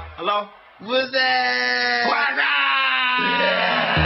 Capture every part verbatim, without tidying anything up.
Hello? What's that? What's that?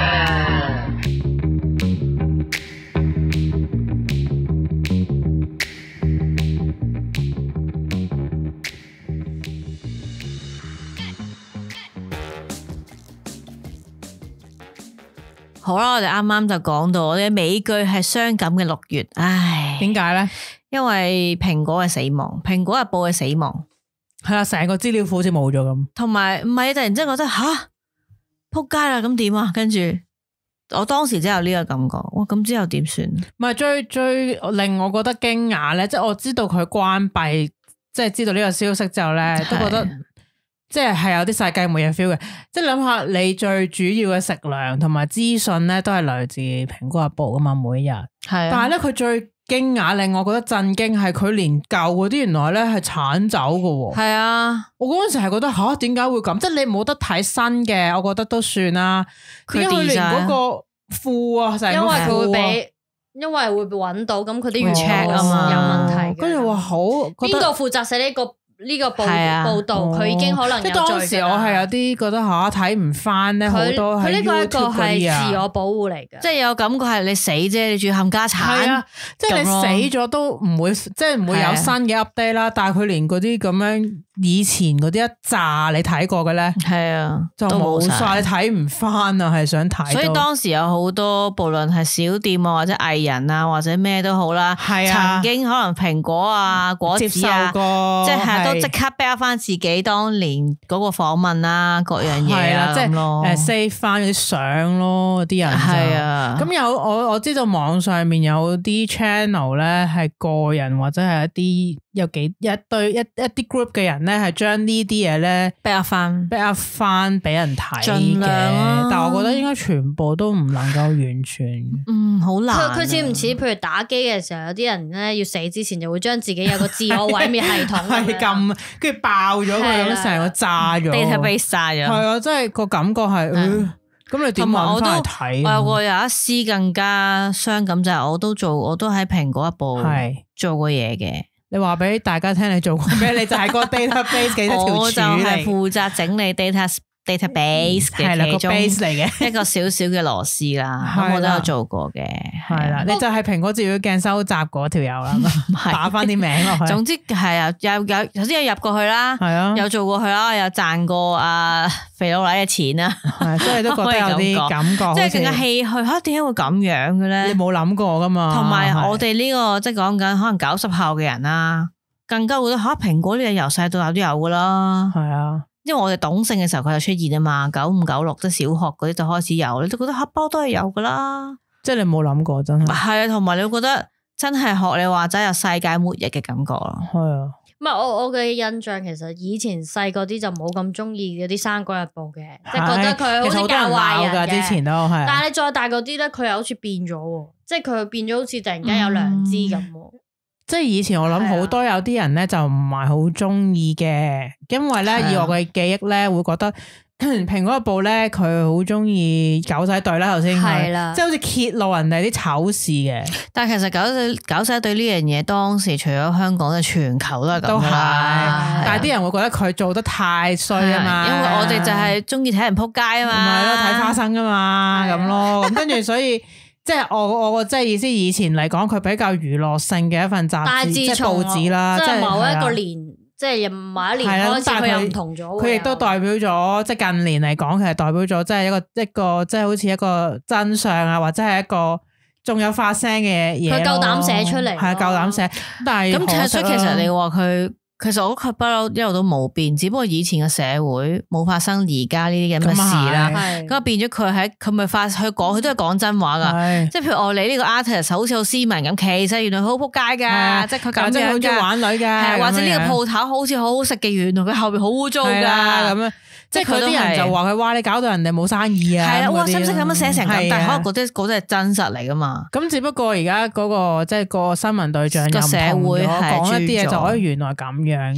好啦，我哋啱啱就講到我哋美劇係傷感嘅六月，唉， 點解咧？ 因為蘋果嘅死亡，蘋果日報嘅死亡， 係啦，成個資料庫好似冇咗咁， 同埋唔係突然之間覺得吓扑街啦，咁點啊？跟住我當時真係有呢個感覺，哇！咁之後點算？ 唔係最最令我覺得驚訝咧，即係我知道佢關閉，即係知道呢個消息之後咧，都覺得。即係係有啲世界末日 feel 嘅，即係諗下你最主要嘅食糧同埋資訊咧，都係來自蘋果日報噶嘛，每一日。係、啊，但係咧佢最驚訝令我覺得震驚係佢連舊嗰啲原來咧係鏟走噶。係啊，我嗰陣時係覺得吓，點解會咁？即係你冇得睇新嘅，我覺得都算啦。點解佢連嗰個庫啊，成個庫啊， 因為佢會俾，因為會揾到，咁佢啲原 check 啊嘛，有問題。 跟住話好， 邊個負責寫呢個？呢個報報導佢已經可能有罪㗎啦。 即當時我係有啲覺得嚇睇唔翻咧，好多喺 YouTube 嗰啲啊。 自我保護嚟嘅， 即係有感覺係你死啫，你仲要冚家產。係啊， 即係你死咗都唔會，即係唔會有新嘅 update 啦。但係佢連嗰啲咁樣以前嗰啲一紮你睇過嘅咧，係啊，就冇晒，你睇唔翻啊，係想睇。 所以當時有好多，無論係小店啊，或者藝人啊，或者咩都好啦，係啊，曾經可能蘋果啊、果子啊，即係。都即刻 back 翻自己當年嗰個訪問啦，各樣嘢啊， 即係誒 save 翻嗰啲相咯，啲人係啊。咁有我我知道網上面有啲 channel 咧係個人或者係一啲有幾一堆一一啲 group 嘅人咧係將呢啲嘢咧 back 翻 back 翻俾人睇嘅，但係我覺得應該全部都唔能夠完全， 嗯，好難。 佢佢似唔似譬如打機嘅時候，有啲人咧要死之前就會將自己有個自我毀滅系統係咁。 跟住爆咗佢咁，成個炸咗 database 炸咗， 係啊，真係個感覺係，咁你點搵翻嚟睇？ 我有個有一絲更加傷感就係，我都做，我都喺蘋果日報係做過嘢嘅。 你話俾大家聽，你做過咩？你就係個 database 嘅一條柱嚟， 我就係負責整理 data database 嘅其中嚟嘅一個小小嘅螺絲啦。咁我都有做過嘅， 係啦，你就係蘋果照妖鏡收集嗰條友啦，打翻啲名落去。 總之係啊，有有頭先有入過去啦，係啊，有做過去啦，有賺過阿肥佬奶嘅錢啦， 所以都覺得有啲感覺， 即係更加唏噓吓，點解會咁樣嘅咧？ 你冇諗過噶嘛？ 同埋我哋呢個即係講緊可能九十後嘅人啦，更加會覺得吓蘋果呢嘢由細到大都有噶啦，係啊。因為我哋懂性嘅時候佢就出現啊嘛，九五九六即係小學嗰啲就開始有，你都覺得黑包都係有噶啦， 即係你冇諗過真係。 係啊，同埋你會覺得真係學你話齋有世界末日嘅感覺咯。 係啊， 唔係我我嘅印象，其實以前細個啲就冇咁中意嗰啲生果日報嘅，即係覺得佢好似教壞人嘅。 之前都係， 但係你再大個啲咧，佢又好似變咗，即係佢變咗好似突然間有良知咁。嗯即係以前我諗好多有啲人咧就唔係好中意嘅，因為咧以我嘅記憶咧會覺得蘋果日報咧佢好中意狗仔隊啦，頭先係啦，即係好似揭露人哋啲醜事嘅。 但係其實狗仔狗仔隊呢樣嘢當時除咗香港，嘅全球都係咁。都係， 但係啲人會覺得佢做得太衰啊嘛， 因為我哋就係中意睇人撲街啊嘛， 唔係咯，睇花生噶嘛咁咯，咁跟住所以。即係我我即係意思，以前嚟講佢比較娛樂性嘅一份雜誌，即係報紙啦。 即係某一個年，即係某一年開始佢又唔同咗。 佢亦都代表咗，即係近年嚟講，其實代表咗即係一個一個即係好似一個真相啊，或者係一個仲有發聲嘅嘢。 佢夠膽寫出嚟， 係夠膽寫。但係咁所以其實你話佢。其實我覺得佢不嬲一路都冇變，只不過以前嘅社會冇發生而家呢啲咁嘅事啦。咁啊變咗佢喺佢咪發佢講佢都係講真話噶，即係譬如我你呢個 artist 好似好斯文咁，其實原來佢好仆街噶，即係佢咁樣嘅玩女噶， 或者呢個鋪頭好似好好食嘅，原來佢後邊好污糟噶咁樣。 即係佢啲人就話佢哇，你搞到人哋冇生意啊！ 係啊，哇，識唔識咁樣寫成咁？但係可能嗰啲嗰啲係真實嚟噶嘛？ 咁只不過而家嗰個即係個新聞對象又唔同咗，講一啲嘢就可以原來咁樣嘅。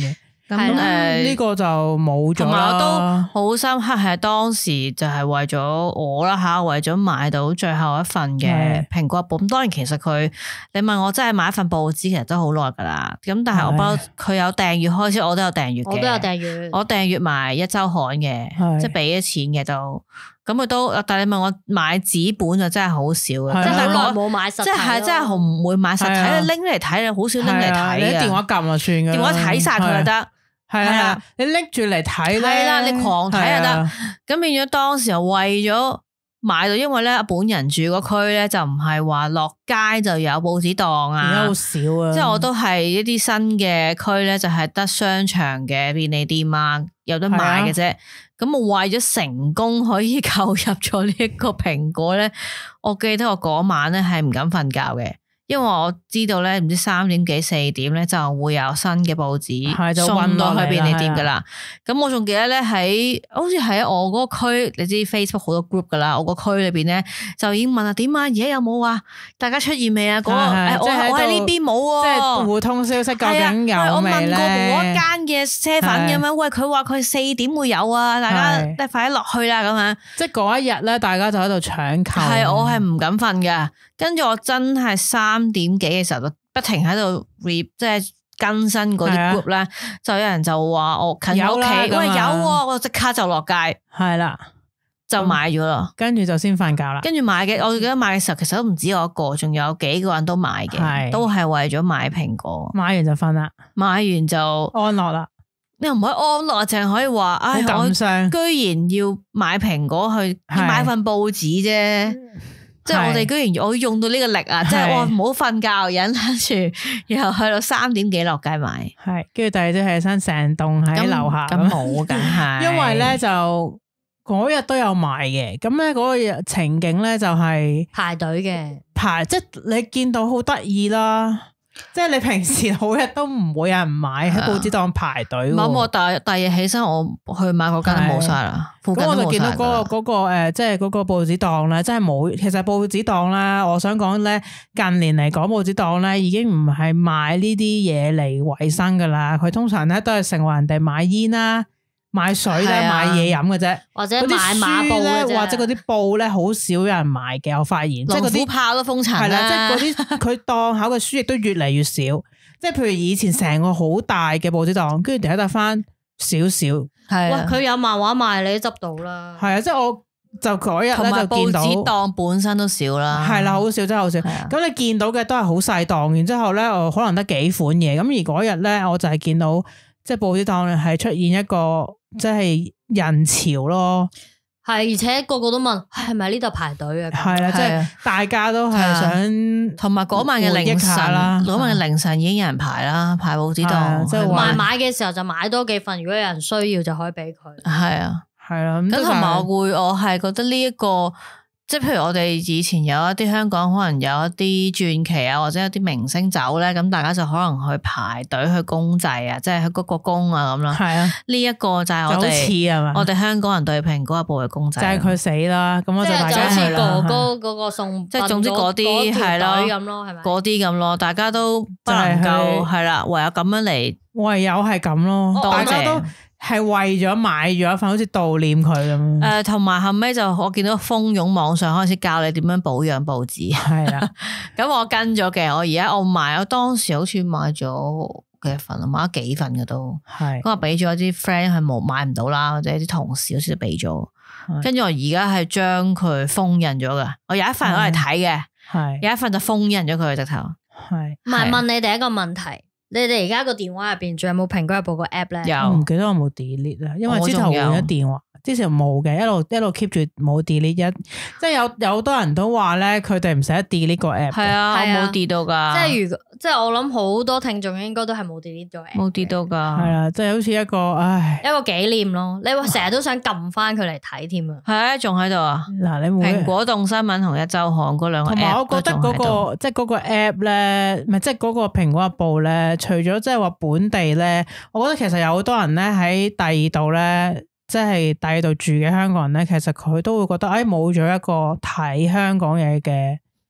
咁誒呢個就冇咗啦。同埋我都好深刻係當時就係為咗我啦吓，為咗買到最後一份嘅蘋果日報。咁當然其實佢你問我真係買一份報紙其實都好耐噶啦。咁但係我不嬲佢有訂閱開始，我都有訂閱嘅。 我都有訂閱， 我訂閱埋一周刊嘅，即係俾咗錢嘅都。咁佢都，但係你問我買紙本就真係好少嘅，即係好耐冇買實體， 即係真係唔會買實體，拎嚟睇你好少拎嚟睇嘅。 你電話撳就算嘅， 電話睇晒佢就得。 係啊，你拎住嚟睇咧， 係啦，你狂睇就得。咁變咗當時又為咗買到，因為咧本人住嗰區咧就唔係話落街就有報紙檔啊， 而家好少啊。 即係我都係一啲新嘅區咧，就係得商場嘅便利店啊有得買嘅啫。咁我為咗成功可以購入咗呢一個蘋果咧，我記得我嗰晚咧係唔敢瞓覺嘅。因為我知道咧，唔知三點幾四點咧就會有新嘅報紙送到去便利店噶啦。咁我仲記得咧喺，好似喺我嗰個區，你知 Facebook 好多 group 噶啦，我個區裏邊咧就已經問啊，點啊，而家有冇啊？大家出現未啊？嗰個我我喺呢邊冇， 即係互通消息究竟有未咧？ 我問過嗰一間嘅車粉咁樣，喂，佢話佢四點會有啊，大家即係快啲落去啦咁樣。 即係嗰一日咧，大家就喺度搶購。 係我係唔敢瞓噶。跟住我真係三點幾嘅時候，就不停喺度 re 即係更新嗰啲 group 咧，就有人就話我近屋企，喂有喎，我即刻就落街， 係啦， 就買咗啦。 跟住就先瞓覺啦。 跟住買嘅，我記得買嘅時候，其實都唔止我一個，仲有幾個人都買嘅，都係為咗買蘋果。 買完就瞓啦， 買完就安樂啦。 你又唔可以安樂，淨係可以話，唉，我居然要買蘋果去買份報紙啫。即係我哋居然我用到呢個力啊！即係我唔好瞓覺，忍住，然後去到三點幾落街買。 係，跟住第二朝起身成棟喺樓下。 咁冇梗係， 因為咧就嗰日都有買嘅。咁咧嗰個情景咧就係排隊嘅排，即係你見到好得意啦。即係你平時好日都唔會有人買喺報紙檔排隊。 咁我第第二日起身，我去買嗰間都冇晒啦。 咁我就見到嗰、嗰個嗰、嗰個誒，即係嗰個報紙檔咧，真係冇。其實報紙檔咧，我想講咧，近年嚟講報紙檔咧，已經唔係賣呢啲嘢嚟維生噶啦。佢通常咧都係成為人哋買煙啦、買水啦、啊、買嘢飲嘅啫， 或者買馬布咧， 或者嗰啲布咧，好少有人買嘅。我發現，即係嗰啲炮都封塵係啦，即係嗰啲佢檔口嘅書亦都越嚟越少。即係譬如以前成個好大嘅報紙檔，跟住而家得翻少少。 係， 哇！佢有漫畫賣，你都執到啦。 係啊，即係我就嗰日咧就見到報紙檔本身都少啦。 係啦，好少，真係好少。咁你見到嘅都係好細檔，然之後咧，我可能得幾款嘢。咁而嗰日咧，我就係見到即係報紙檔係出現一個即係人潮咯。 係，而且個個都問係咪呢度排隊啊？ 係啦，即係大家都係想， 同埋嗰晚嘅凌晨啦，嗰晚嘅凌晨已經有人排啦，排報紙檔。 即係買買嘅時候就買多幾份，如果有人需要就可以俾佢。 係啊， 係啦。 咁同埋我會，我係覺得呢一個。即係譬如我哋以前有一啲香港可能有一啲傳奇啊，或者有啲明星走咧，咁大家就可能去排隊去公祭啊，即係去嗰個公啊咁啦。係啊，呢一個就係我哋我哋香港人對蘋果日報嘅公祭，就係佢死啦。咁我就大家好似哥哥嗰個送， 即係總之嗰啲係咯咁咯，係咪？嗰啲咁咯，大家都不能夠係啦，唯有咁樣嚟， 唯有係咁咯，大家都。係為咗買咗一份，好似悼念佢咁。誒、 呃，同埋後尾就我見到蜂擁網上開始教你點樣保養報紙。係啦，咁我跟咗嘅，我而家我買，我當時好似買咗幾份啊，買咗幾份嘅都。係。咁我俾咗啲 friend 係冇買唔到啦，或者啲同事好似都俾咗。跟住我而家係將佢封印咗噶，我有一份攞嚟睇嘅，係有一份就封印咗佢直頭。係。唔係問你第一個問題。你哋而家個電話入邊仲有冇蘋果日報個 app 咧？有，我唔記得我冇 delete 啦，因為之前換咗電話，之前冇嘅，一路一路 keep 住冇 delete 一，即係有有好多人都話咧，佢哋唔使 delete 個 app。係啊，我冇 delete 到噶。即係如果即係我諗好多聽眾應該都係冇 delete 咗 app。冇 delete 到噶。係啊，即係好似一個唉，一個紀念咯。你話成日都想撳翻佢嚟睇添啊？係啊，仲喺度啊。嗱，你蘋果動新聞同一周刊嗰兩個 app 同埋我覺得嗰個即係嗰個 app 咧，唔係即係嗰個蘋果日報咧，除咗即係話本地咧，我覺得其實有好多人咧喺第二度咧。即係第二度住嘅香港人咧，其實佢都會覺得，誒冇咗一個睇香港嘢嘅，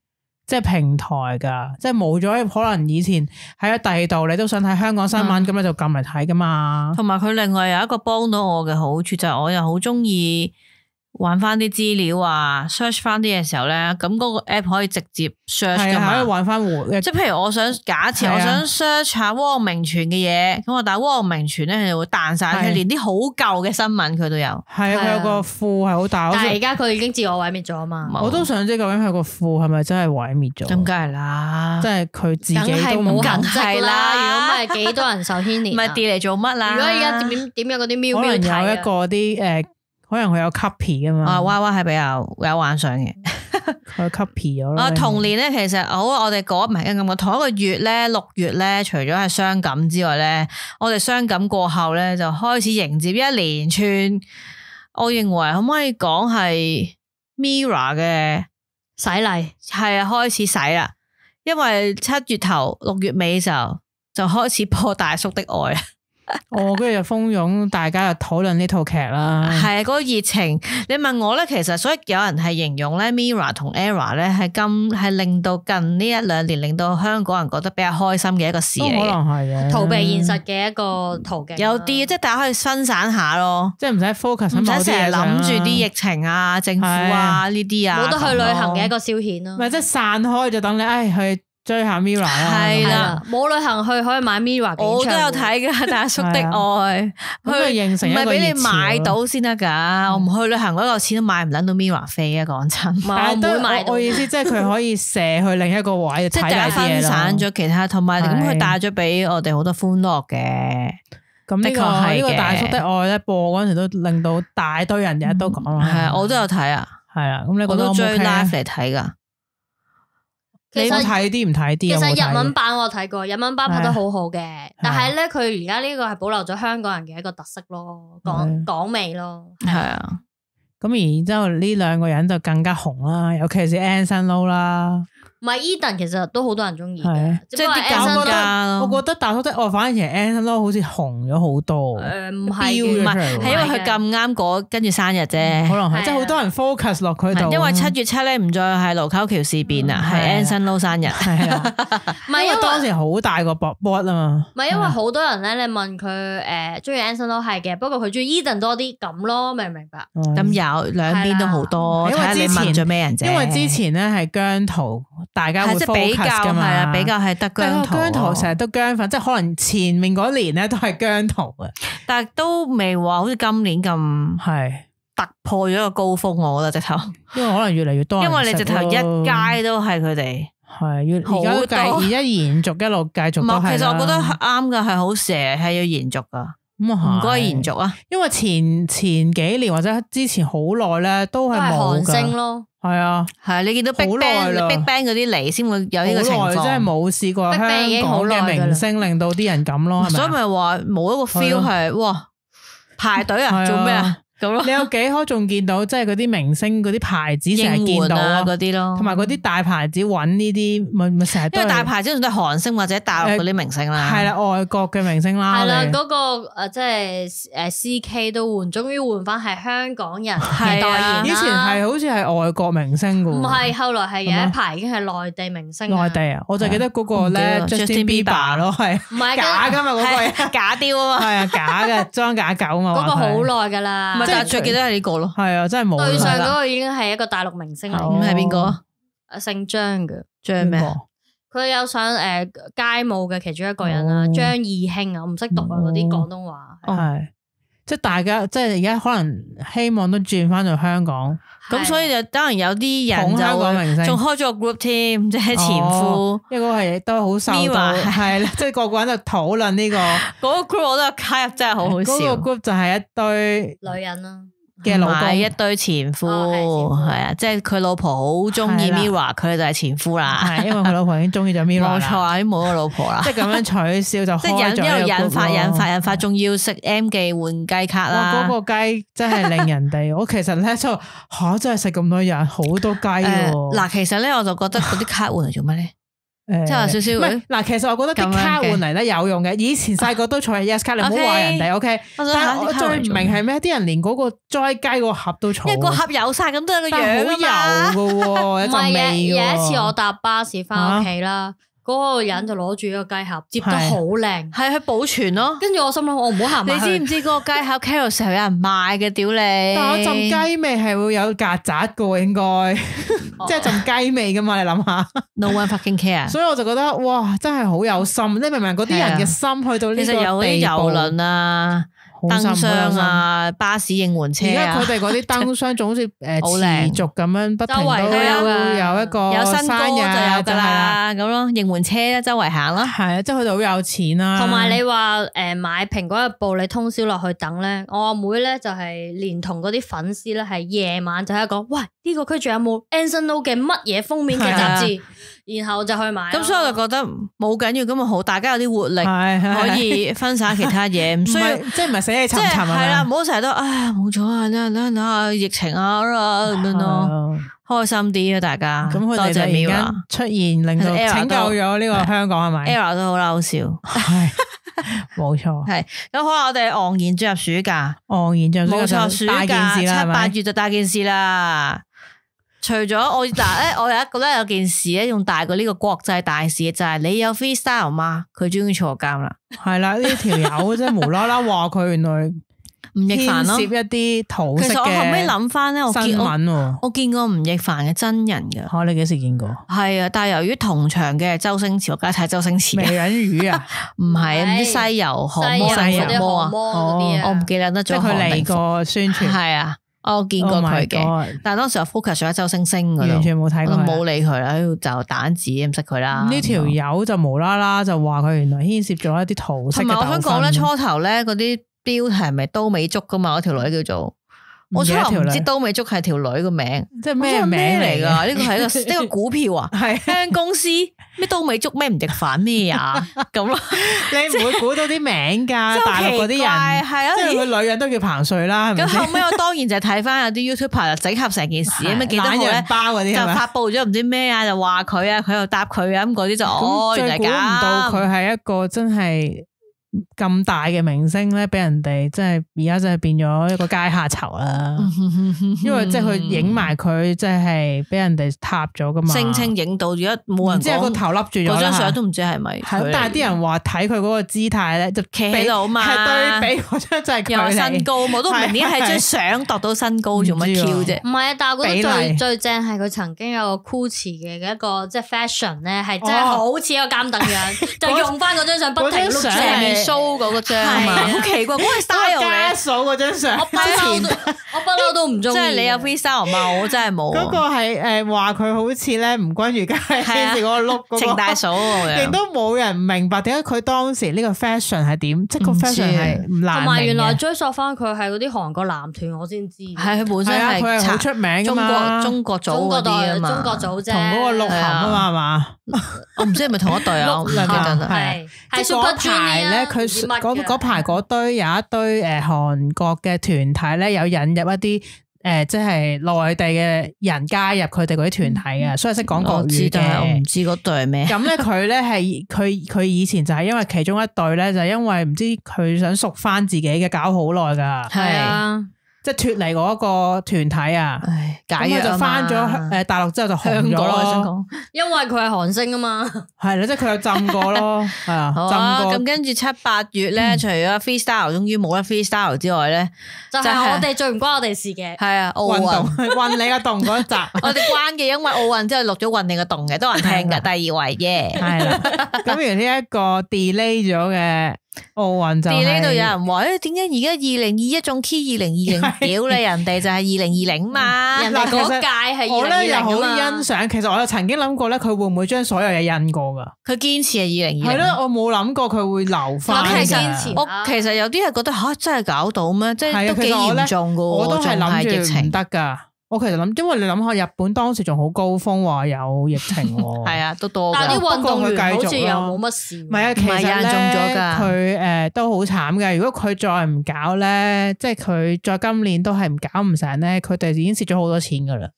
即係平台噶，即係冇咗可能以前喺第二度你都想睇香港新聞，咁、嗯、你就撳嚟睇噶嘛。 同埋佢另外有一個幫到我嘅好處就係、是、我又好中意玩翻啲資料啊 ，search 翻啲嘅時候咧，咁嗰個 app 可以直接 search 噶嘛， 可以玩翻回。即係譬如我想假設我想 search 下汪明荃嘅嘢，咁我打汪明荃咧，佢就會彈晒，佢連啲好舊嘅新聞佢都有。係啊， 佢有個庫係好大。 但係而家佢已經自我毀滅咗啊嘛。 我都想知究竟佢個庫係咪真係毀滅咗？ 咁梗係啦， 即係佢自己都冇痕跡啦。 如果唔係幾多人受牽連？ 唔係跌嚟做乜啦？ 如果而家點點有嗰啲喵喵睇可能有一個啲誒。可能佢有 copy 噶嘛？ 啊，娃娃係比較有幻想嘅， 佢 copy 咗啦。 啊，同年咧，其實好，我哋嗰唔係咁講，同一個月咧，六月咧，除咗係傷感之外咧，我哋傷感過後咧，就開始迎接一連串，我認為可唔可以講係 Mirror 嘅洗禮？ 係啊，開始洗啦，因為七月頭六月尾嘅時候就開始播大叔的愛。 哦，跟住就蜂擁大家就討論呢套劇啦。 係啊，嗰個熱情，你問我咧，其實所以有人係形容咧 Mirror 同 Error 咧係咁係令到近呢一兩年令到香港人覺得比較開心嘅一個事嚟， 可能係嘅， 逃避現實嘅一個途徑。 有啲即係大家可以分散下咯， 即係唔使 focus， 唔使成日諗住啲疫情啊、政府啊呢啲啊， 冇得去旅行嘅一個消遣咯。 唔係即係散開就等你唉去。追下 Mirror 啦， 係啦， 冇旅行去可以買 Mirror 嘅， 我都有睇噶大叔的愛， 佢形成一個熱潮， 唔係俾你買到先得噶，我唔去旅行嗰個錢都買唔捻到 Mirror 飛啊！講真， 但係都買我意思即係佢可以射去另一個位， 即係大家分散咗其他，同埋咁佢帶咗俾我哋好多歡樂嘅。 咁呢個呢個大叔的愛咧播嗰陣時都令到大堆人日日都講啦， 係啊，我都有睇啊， 係啊，咁你我都追 live 嚟睇噶。 你睇啲唔睇啲？ 其實日文版我睇過，日文版拍得好好嘅，但係咧佢而家呢個係保留咗香港人嘅一個特色咯，港港味咯， 係啊。 咁然之後呢兩個人就更加紅啦，尤其是 Anson Lo 啦。 唔係 Eden 其實都好多人中意， 即係啲搞家咯。我覺得大叔的愛反而其實 Anson Lo 好似紅咗好多。 誒唔係， 唔係係因為佢咁啱嗰跟住生日啫， 可能係即係好多人 focus 落佢度。 因為七月七咧唔再係盧溝橋事變啦，係 Anson Lo 生日。係啊， 唔係因為當時好大個波波啊嘛。 唔係因為好多人咧，你問佢誒中意 Anson Lo 係嘅，不過佢中意 Eden 多啲咁咯，明唔明白？ 咁有兩邊都好多，睇下你問咗咩人啫。 因為之前咧係姜濤。大家會 focus 噶嘛？ 係啊，比較係得姜濤。 姜濤成日都姜粉，即係可能前面嗰年咧都係姜濤嘅， 但係都未話好似今年咁係突破咗個高峰。我覺得直頭， 因為可能越嚟越多人， 因為你直頭一街都係佢哋， 係越而家繼而家延續一路繼續都係。 其實我覺得啱噶，係好蛇，係要延續噶。咁啊，唔該延續啊！ 因為前前幾年或者之前好耐咧，都係冇韓星咯。 係啊， 係啊，你見到 Big Bang、Big Bang 嗰啲嚟先會有呢個情況， 真係冇試過香港嘅明星令到啲人咁咯，係咪？ 所以咪話冇一個 feel 係哇排隊啊，做咩啊？ 你有幾可仲見到即係嗰啲明星嗰啲牌子成日見到嗰啲咯， 同埋嗰啲大牌子揾呢啲咪咪成日都係。 因為大牌子仲都係韓星或者大陸嗰啲明星啦， 係啦，外國嘅明星啦。 係啦，嗰個誒即係誒 C K 都換，終於換翻係香港人嘅代言。 以前係好似係外國明星噶， 唔係，後來係有一排已經係內地明星。 內地啊，我就記得嗰個咧 Justin Bieber 咯，係唔係假噶嘛？嗰個假雕啊嘛， 係啊，假嘅裝假狗啊嘛。 嗰個好耐噶啦。 但係最記得係呢個咯， 係啊，真係冇。 對上嗰個已經係一個大陸明星嚟， 咁係邊個？ 啊，姓張嘅張咩？ 佢有上誒街舞嘅其中一個人啊，張義興啊，我唔識讀啊嗰啲廣東話。 係，即係大家即係而家可能希望都轉翻到香港， 咁所以就當然有啲人就仲開咗個 group 添，即係前夫， 一個係都好受到，係即係個個人就討論呢個嗰個 group 我都有加入，真係好好笑。 嗰個 group 就係一堆女人啦。 嘅老公一堆前夫，係啊，即係佢老婆好中意 Mirror，佢就係前夫啦。 係因為佢老婆已經中意咗 Mirror， 冇錯啊，已經冇個老婆啦。 即係咁樣取笑就開咗一個 group，即係一路引發引發引發，仲要食 M 記換雞卡啦。 嗰個雞真係令人哋，我其實咧就吓真係食咁多人，好多雞喎。 嗱，其實咧我就覺得嗰啲卡換嚟做乜咧？ 即係少少。 唔係嗱，其實我覺得啲卡換嚟咧有用嘅。以前細個都儲係 yes 卡，你唔好話人哋 OK。但係我最唔明係咩？啲人連嗰個齋雞個盒都儲， 一個盒有晒咁都有個樣好油噶喎， 唔係有有一次我搭巴士翻屋企啦。嗰個人就攞住一個雞盒，接得好靚， 係去保存咯。 跟住我心諗，我唔好行埋去。 你知唔知嗰個雞盒 Carousell 有人賣嘅？屌你！ 但係陣雞味係會有曱甴嘅喎，應該即係陣雞味噶嘛？你諗下 ，No one fucking care。所以我就覺得哇，真係好有心。你明唔明嗰啲人嘅心去到呢個地步？其實有啲郵輪啊。燈箱啊，巴士應援車啊，而家佢哋嗰啲燈箱總之誒持續咁樣不停都有有一個有新歌就有噶啦，咁咯應援車咧周圍行咯， 係啊，即係佢哋好有錢啦。 同埋你話誒買蘋果日報你通宵落去等咧，我阿妹咧就係連同嗰啲粉絲咧係夜晚就喺度講，喂呢個區仲有冇 Anson Lo 嘅乜嘢封面嘅雜誌？然後就去買， 咁所以我就覺得冇緊要咁咪好，大家有啲活力，可以分散其他嘢，唔需要即係唔係死氣沉沉啊？ 係啦，唔好成日都唉冇咗啊，啦啦啦疫情啊咁樣咯，開心啲啊大家。咁佢哋就而家出現，令到拯救咗呢個香港係咪 ？Era 都好嬲笑， 係冇錯。 係咁好啦，我哋昂然進入暑假， 昂然進入冇錯，暑假七八月就大件事啦。除咗我嗱咧，我有一個咧有件事咧，仲大過呢個國際大事嘅就係、是、你有 freestyle 嗎？佢終於坐監啦， 係啦，呢條友即係無啦啦話佢原來吳亦凡咯， 涉一啲桃色嘅新聞。 其實我後尾諗翻咧，我見我我見過吳亦凡嘅真人噶， 吓、啊、你幾時見過？ 係啊，但係由於同場嘅周星馳，我梗係睇周星馳。美人魚啊， 唔係唔知西遊降魔定伏魔啊？我唔記得得咗。 佢嚟過宣傳， 係啊。我見過佢嘅，oh、但係當時我 focus 咗喺周星星嗰度， 完全冇睇過， 我冇理佢啦，喺度就彈字唔識佢啦。 呢條友就無啦啦就話佢原來牽涉咗一啲桃色嘅糾紛。同埋我想講咧， 初頭咧嗰啲標題係咪都美竹噶嘛？嗰條女叫做。我初頭唔知都美竹係條女個名， 即係咩名嚟噶？ 呢個係一個呢個股票啊，係間公司咩都美竹咩吳亦凡咩啊咁咯？ 你唔會估到啲名噶？大陸嗰啲人係啊，即係佢女人都叫彭帥啦。 咁後尾我當然就睇翻有啲 YouTuber 整合成件事，咁記得咧包嗰啲就發布咗唔知咩啊，就話佢啊，佢又答佢啊，咁嗰啲就哦，原來估唔到佢係一個真係。咁大嘅明星咧，俾人哋即係而家真係變咗一個階下囚啦。因為即係佢影埋佢，即係俾人哋撻咗噶嘛。聲稱影到，而家冇人講。即係個頭笠住咗，嗰張相都唔知係咪。但係啲人話睇佢嗰個姿態咧，就企喺度嘛。係對比嗰張就係佢有身高，我都唔明點解係張相度到身高做乜 Q 啫？唔係啊，但係我覺得最最正係佢曾經有個 Gucci 嘅一個即係 fashion 咧，係真係好似一個監躉樣，就用翻嗰張相不停碌住。show 嗰個張啊嘛，好奇怪，嗰個 style 家嫂嗰張相， 我不嬲都我不嬲都唔中意。 即係你有 freestyle 嘛？我真係冇。 嗰個係誒話佢好似咧吳君如家係嗰個碌嗰個程大嫂， 亦都冇人明白點解佢當時呢個 fashion 係點，即係個 fashion 係唔難明嘅。同埋原來追溯翻佢係嗰啲韓國男團，我先知。 係佢本身係佢係好出名噶嘛， 中國中國組嗰啲啊嘛， 中國組啫， 同嗰個鹿晗啊嘛係嘛？ 我唔知係咪同一隊啊？唔記得啦。 係即係嗰排咧，佢嗰嗰排嗰堆有一堆誒韓國嘅團體咧，有引入一啲誒即係內地嘅人加入佢哋嗰啲團體嘅，所以識講國語嘅。 我唔知嗰隊係咩。 咁咧佢咧係佢佢以前就係因為其中一隊咧，就係因為唔知佢想贖翻自己嘅，搞好耐噶。 係啊。 即係脫離嗰個團體啊，咁佢就翻咗誒大陸之後就紅咗咯。 因為佢係韓星啊嘛， 係啦，即係佢有浸過咯，係啊，浸過。 咁跟住七八月咧，除咗 freestyle 終於冇得 freestyle 之外咧， 就係我哋最唔關我哋事嘅。 係啊，奧運運你個洞嗰一集， 我哋關嘅，因為奧運之後錄咗運你個洞嘅，多人聽噶。第二位耶， 係啦。咁而呢一個 delay 咗嘅。奧運就係呢度有人話誒，點解而家二零二一仲 key 二零二零？屌你，人哋就係二零二零嘛，人哋嗰屆係二零二零啊嘛。我咧又好欣賞，其實我又曾經諗過咧，佢會唔會將所有嘢印過噶？佢堅持係二零二零。係咯，我冇諗過佢會留翻。咁其實我其實有啲係覺得吓，真係搞到咩？即係都幾嚴重噶， 我都係諗住唔得噶。我其實諗，因為你諗下，日本當時仲好高峰，話有疫情， 係啊，都多。 但係啲運動員好似又冇乜事。 唔係啊，其實咧，佢誒都好慘嘅。如果佢再唔搞咧，即係佢再今年都係唔搞唔成咧，佢哋已經蝕咗好多錢噶啦。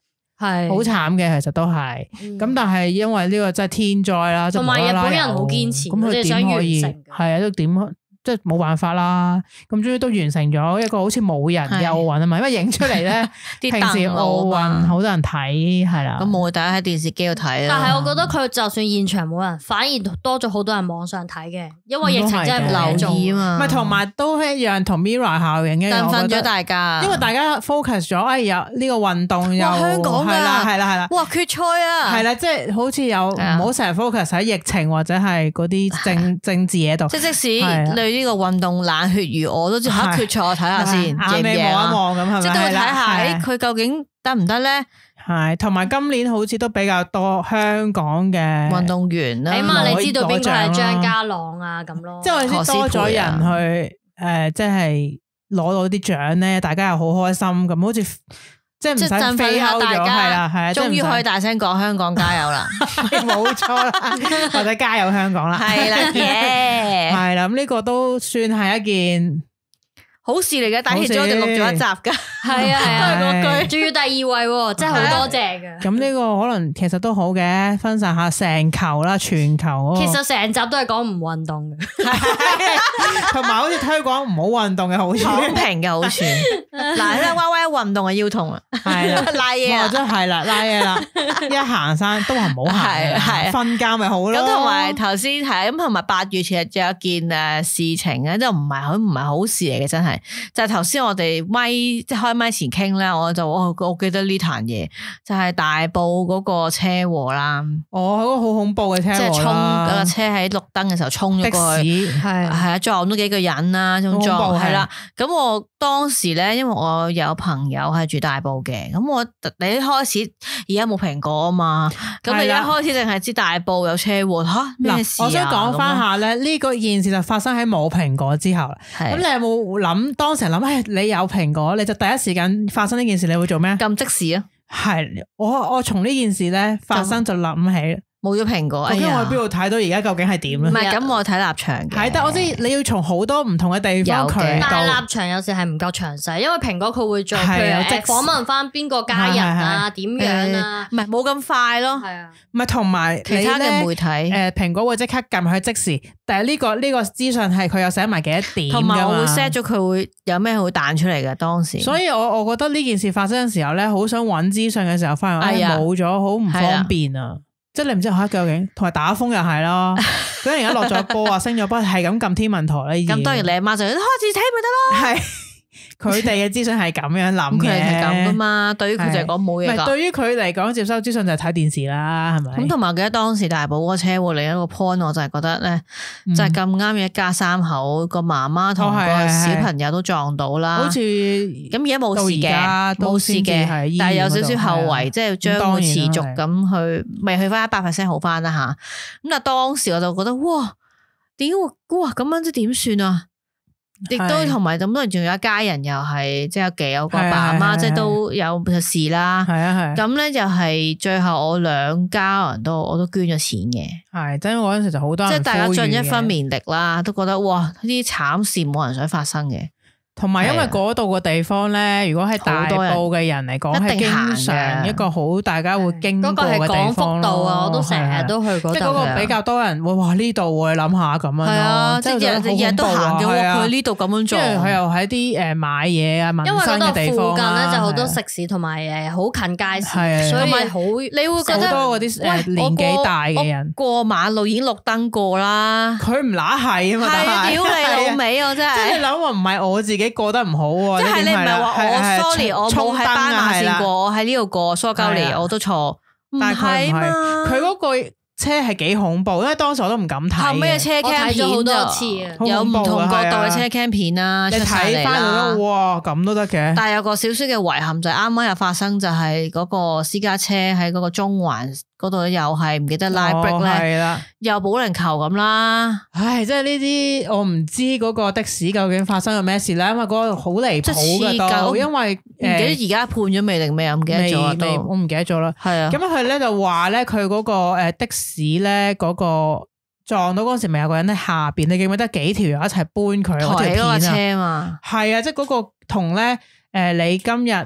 係好慘嘅，其實都係。咁、嗯、但係因為呢個真係天災啦， 同埋日本人好堅持， 咁佢點可以係啊？都點？即係冇辦法啦，咁終於都完成咗一個好似冇人嘅奧運啊嘛，因為影出嚟咧，平時奧運好多人睇係啦， 咁冇大家喺電視機度睇啦。 但係我覺得佢就算現場冇人，反而多咗好多人網上睇嘅，因為疫情真係冇留意啊嘛。 唔係同埋都一樣同 Mirror 效應嘅， 振奮咗大家， 因為大家 focus 咗，哎有呢個運動又香港係啦係啦係啦， 哇決賽啊， 係啦，即係好似有唔好成日 focus 喺疫情或者係嗰啲政政治嘢度， 即即使你呢個運動冷血如我都知吓決賽，我睇下先， 眼尾望一望咁係咪？ 即係都會睇下，誒佢究竟得唔得咧？ 係，同埋今年好似都比較多香港嘅運動員啦， 起碼你知道邊個係張家朗啊咁咯。 即係我先多咗人去誒，即係攞到啲獎咧，大家又好開心咁，好似即係唔使飛歐咗，係啦係啊， 終於可以大聲講香港加油啦， 冇錯啦，或者加油香港啦， 係啦耶， 係啦，咁呢個都算係一件好事嚟嘅，但係我哋錄咗一集噶， 係啊係啊，嗰句仲要第二位，真係好多謝嘅。 咁呢個可能其實都好嘅，分散下成球啦，全球。 其實成集都係講唔運動嘅， 同埋好似推廣唔好運動嘅好處， 躺平嘅好處。嗱，咧 Y Y 運動係腰痛啊，係啦，拉嘢啊， 真係啦，拉嘢啦，一行山都話唔好行，係瞓覺咪好咯。 咁同埋頭先係咁，同埋八月其實仲有一件誒事情咧，即係唔係好唔係好事嚟嘅，真係。就係頭先我哋咪即係開咪前傾咧，我就我我記得呢壇嘢就係大埔嗰個車禍啦。 哦，嗰個好恐怖嘅車禍啦，即係衝嗰架車喺綠燈嘅時候衝咗過去，係係啊撞咗幾個人啦，仲撞係啦。咁我當時咧，因為我有朋友係住大埔嘅，咁我你一開始而家冇蘋果啊嘛，咁你一開始淨係知大埔有車禍吓咩事啊？ 我想講翻下咧，呢個件事就發生喺冇蘋果之後。咁你有冇諗？當時諗，誒，你有蘋果，你就第一時間發生呢件事，你會做咩？ 撳即時啊！ 係，我我從呢件事咧發生就諗起。 冇咗蘋果， 究竟我喺邊度睇到而家究竟係點咧？ 唔係咁，我睇立場嘅。 係，但我知你要從好多唔同嘅地方渠道。 但係立場有時係唔夠詳細，因為蘋果佢會做譬如誒訪問翻邊個家人啊，點樣啊， 唔係冇咁快咯。 係啊， 唔係同埋其他嘅媒體誒蘋果會即刻撳去即時，但係呢個呢個資訊係佢有寫埋幾多點， 同埋我會 set 咗佢會有咩會彈出嚟嘅當時。 所以我我覺得呢件事發生嘅時候咧，好想揾資訊嘅時候，發現冇咗，好唔方便啊！即係你唔知吓究竟，同埋打風又係咯。咁而家落咗波啊，升咗波，係咁撳天文台咧。 咁當然你阿媽就開始睇咪得咯。係。 佢哋嘅資訊係咁樣諗嘅， 佢哋係咁噶嘛。對於佢哋嚟講冇嘢噶。 對於佢嚟講，接收資訊就係睇電視啦，係咪？咁同埋記得當時大埔嗰個車禍另一個 point，我就係覺得咧，嗯、就係咁啱一家三口個媽媽同個小朋友都撞到啦。好似咁而家冇事嘅，冇事嘅，但係有少少後遺，即係將會持續咁去，未去翻一百 percent 好翻啦吓。咁但係當時我就覺得哇，點會哇咁樣即係點算啊？亦都同埋咁多人，仲有一家人又係即係有幾有個爸阿媽，即係都有事啦。係啊係。咁咧就係最後我兩家人都我都捐咗錢嘅。係，真係嗰陣時就好多人，即係大家盡一分綿力啦，都覺得哇呢啲慘事冇人想發生嘅。同埋因為嗰度個地方咧，如果係大埔嘅人嚟講，係經常一個好大家會經過嘅地方咯。嗰個係廣福道啊，我都成日都去嗰度。即係嗰個比較多人，哇呢度會諗下咁樣。係啊，即係日日都行嘅。佢呢度咁樣做，佢又喺啲誒買嘢啊、民生嘅地方。因為嗰度附近咧就好多食肆同埋誒好近街市，所以好你會覺得好多嗰啲誒年紀大嘅人過馬路已經綠燈過啦。佢唔乸係啊嘛，係屌你老味我真係。即係你諗話唔係我自己過得唔好喎，即係你唔係話我 sorry，我冇喺斑馬線過，我喺呢度過蘇鳩嚟，我都錯。但係佢唔係，佢嗰個車係幾恐怖，因為當時我都唔敢睇。後尾嘅車 cam 片好多次啊，有唔同角度嘅車 cam 片啦，你睇翻到哇咁都得嘅。但係有個少少嘅遺憾就係啱啱又發生，就係嗰個私家車喺嗰個中環嗰度又係唔記得拉 brake 咧，又保齡球咁啦。唉，即係呢啲我唔知嗰個的士究竟發生咗咩事啦，因為嗰個好離譜嘅都，因為唔記得而家判咗未定未啊？唔記得咗都，我唔記得咗啦。係啊，咁佢咧就話咧，佢嗰個誒的士咧嗰個撞到嗰時，咪有個人喺下邊，你記唔記得幾條友一齊搬佢嗰條片啊？抬嗰個車嘛，係啊，即係嗰個同咧誒，你今日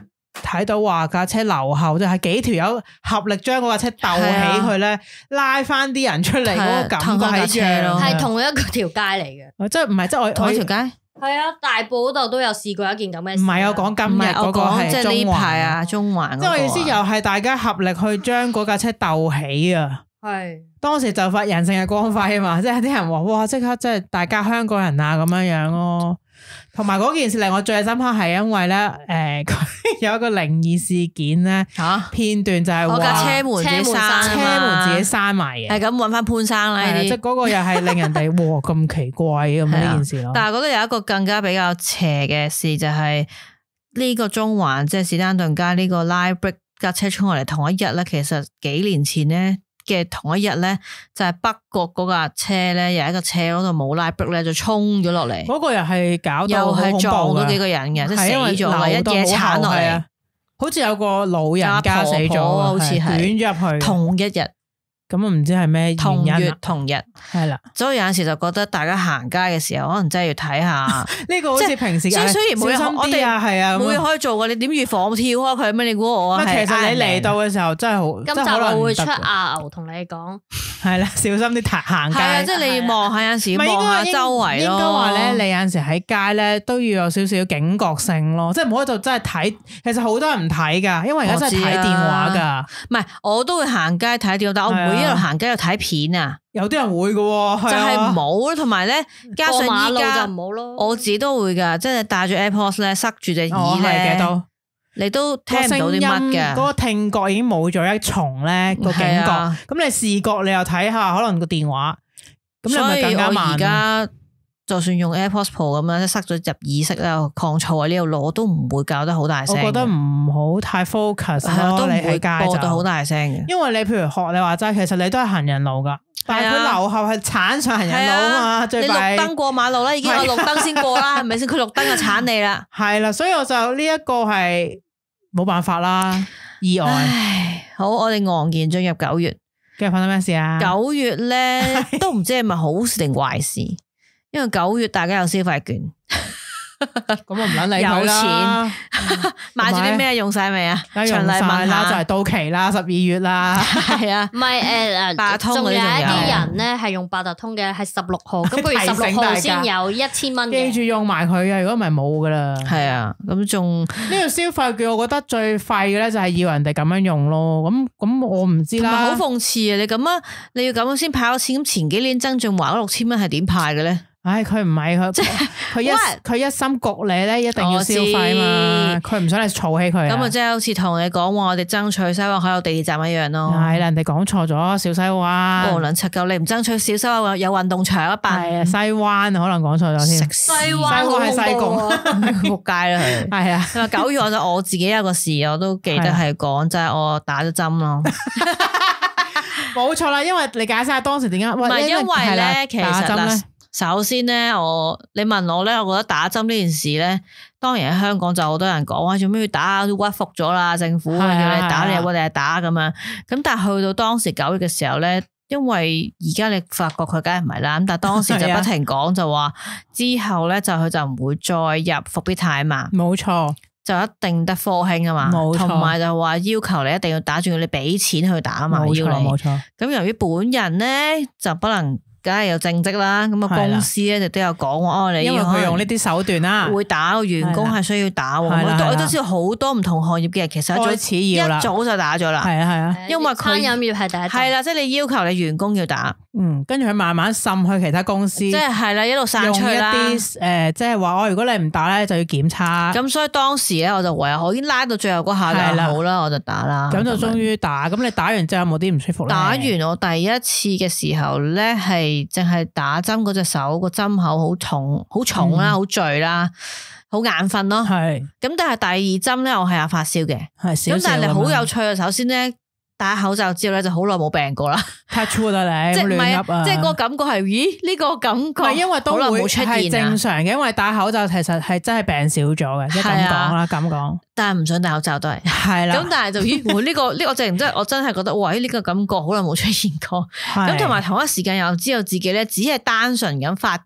睇到話架車留後，就係幾條友合力將嗰架車鬥起佢咧，拉翻啲人出嚟嗰個感覺係一樣， 係同一個條街嚟嘅。 即係唔係即係我同一條街。 係啊，大埔嗰度都有試過一件咁嘅事。 唔係我講今日嗰個係即係呢排啊，中環。 即係我意思又係大家合力去將嗰架車鬥起啊！ 係當時就發人性嘅光輝啊嘛，即係啲人話哇，即刻即係大家香港人啊咁樣樣咯。同埋嗰件事令我最深刻係因為咧，誒、呃、佢有一個靈異事件咧，吓片段就係話架車門自己閂， 車門自己閂埋嘅， 係咁揾翻潘生啦呢啲， 即係嗰個又係令人哋哇咁奇怪咁呢件事咯。 但係覺得有一個更加比較邪嘅事就係、是、呢個中環即係史丹頓街呢個拉 brick 架車衝落嚟同一日咧，其實幾年前咧嘅同一日咧，就係北角嗰架車咧，有一個車嗰度冇拉 brake 咧，就衝咗落嚟。嗰個又係搞到又係撞到幾個人嘅，即係死咗嘅，一嘢鏟落嚟，好似有個老人家死咗，好似係捲咗入去。同一日。咁我唔知係咩原因，同月同日係啦，所以有陣時就覺得大家行街嘅時候，可能真係要睇下呢個好似平時。所以雖然冇嘢，我哋啊係啊，冇嘢可以做嘅。你點預防跳開佢咩？你估我啊？其實你嚟到嘅時候真係好，今集我會出亞牛同你講，係啦，小心啲行街。係啊，即係你望下有陣時望下周圍咯。應該話咧，你有陣時喺街咧都要有少少警覺性咯，即係唔好喺度真係睇。其實好多人唔睇噶，因為而家真係睇電話噶。唔係，我都會行街睇電話，但我唔會一路行街又睇片啊。有啲人會嘅，就係唔好，同埋咧，加上依家就唔好咯。我自己都會噶，即係戴住 AirPods 咧，塞住隻耳咧，你都聽唔到啲乜嘅。嗰個聽覺已經冇咗一重咧個警覺，咁你視覺你又睇下，可能個電話，咁你咪更加慢。而家就算用 AirPods Pro 咁樣，即塞咗入耳式啦，抗噪喺呢度攞，都唔會教得好大聲。我覺得唔好太 focus 咯，都唔會播到好大聲嘅。因為你譬如學你話齋，其實你都係行人路噶。但係佢留後係鏟上行人路啊嘛，啊最弊。你綠燈過馬路啦，已經有綠燈先過啦，係咪先？佢綠燈就鏟你啦。係啦，所以我就呢一個係冇辦法啦，意外。唉，好，我哋昂然進入九月，今日發生咩事啊？九月咧都唔知係咪好事定壞事，因為九月大家有消費券。咁我唔捻理佢啦，有錢買咗啲咩用晒未啊？長禮物啦，就係到期啦，十二月啦，係啊，唔係誒，八達通仲有一啲人咧係用八達通嘅，係十六號，咁佢十六號先有一千蚊，記住用埋佢啊！如果唔係冇噶啦，係啊，咁仲呢個消費券，我覺得最廢嘅咧就係要人哋咁樣用咯。咁咁我唔知啦，好諷刺啊！你咁啊，你要咁樣先派咗錢，咁前幾年曾俊華嗰六千蚊係點派嘅咧？唉，佢唔係佢，即係佢一佢一心焗你咧，一定要消費嘛。佢唔想你嘈起佢。咁啊，即係好似同你講話，我哋爭取西灣河有地鐵站一樣咯。係啦，人哋講錯咗，小西灣。無論七九，你唔爭取小西灣有運動場一辦。係啊，西灣可能講錯咗添。西灣係西貢，仆街啦佢。係啊，佢話九月我就我自己有個事，我都記得係講，就係我打咗針咯。冇錯啦，因為你解釋下當時點解？唔係因為咧，其實咧。首先咧，我你問我咧，我覺得打針呢件事咧，當然喺香港就好多人講，哇，做咩要打？都屈服咗啦，政府叫你打，你又我哋係打咁樣。咁但係去到當時九月嘅時候咧，因為而家你發覺佢梗係唔係啦，咁但係當時就不停講就話之後咧就佢就唔會再入復必泰嘛，冇錯，就一定得科興啊嘛，冇錯，同埋就話要求你一定要打，仲要你俾錢去打啊嘛，冇錯冇錯。咁由於本人咧就不能。梗係有正職啦，咁啊公司咧就都有講話哦，你因為佢用呢啲手段啦，會打個員工係需要打，我都知道好多唔同行業嘅人其實開始要啦，一早就打咗啦，係啊係啊，因為餐飲業係第一，係啦，即係你要求你員工要打，嗯，跟住佢慢慢滲去其他公司，即係係啦，一路散出啦，用一啲誒，即係話我如果你唔打咧就要檢查，咁所以當時咧我就唯有我已經拉到最後嗰下就好啦，我就打啦，咁就終於打，咁你打完之後有冇啲唔舒服咧？打完我第一次嘅時候咧係。淨係打針嗰隻手個針口好重，好重啦，好墜啦，好眼瞓咯。係咁，但係第二針咧，我係有發燒嘅。係咁，但係你好有趣啊！首先咧，戴口罩之後咧，就好耐冇病過啦。太粗啦你，即係唔係啊？即係個感覺係，咦？呢個感覺係因為都會係正常嘅，因為戴口罩其實係真係病少咗嘅，即係咁講啦，咁講。但係唔想戴口罩都係係啦。咁但係就咦？我呢個呢個正真係我真係覺得，哇！呢個感覺好耐冇出現過。咁同埋同一時間又知道自己咧，只係單純咁發熱，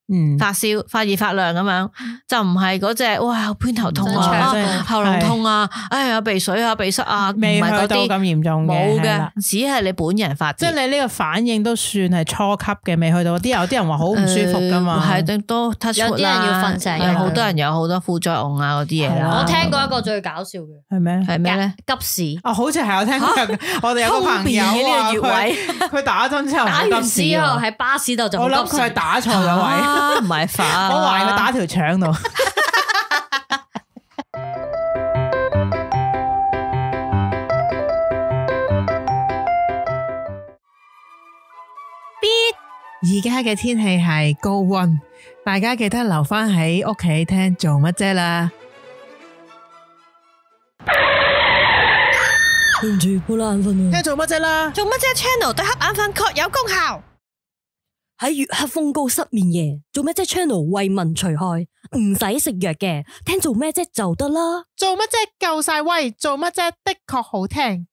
嗯，發燒發熱發涼咁樣，就唔係嗰隻哇偏頭痛啊、喉嚨痛啊、哎有鼻水啊、鼻塞啊， 未去到咁嚴重嘅， 冇嘅，只係你本人發。 即係你呢個反應都算係初級嘅，未去到啲有啲人話好唔舒服噶嘛， 係都 touch wood 啦， 有啲人要瞓成日， 有好多人有好多副作用啊嗰啲嘢啦。 我聽過一個最搞笑嘅係咩？ 係咩咧？ 急屎哦，好似係我聽過，我哋有個朋友啊，佢佢打針之後打完之後喺巴士度就我諗佢係打錯咗位， 唔係法， 我懷疑佢打條腸度。而家嘅天氣係高溫，大家記得留返喺屋企聽做乜啫啦。 跟住好眼瞓啊！ 聽做乜啫啦？ 做乜啫 channel 對黑眼瞓確有功效。 喺月黑風高失眠夜，做咩啫 channel 為民除害，唔使食藥嘅，聽做咩啫就得啦。 做乜啫夠晒威，做乜啫的確好聽。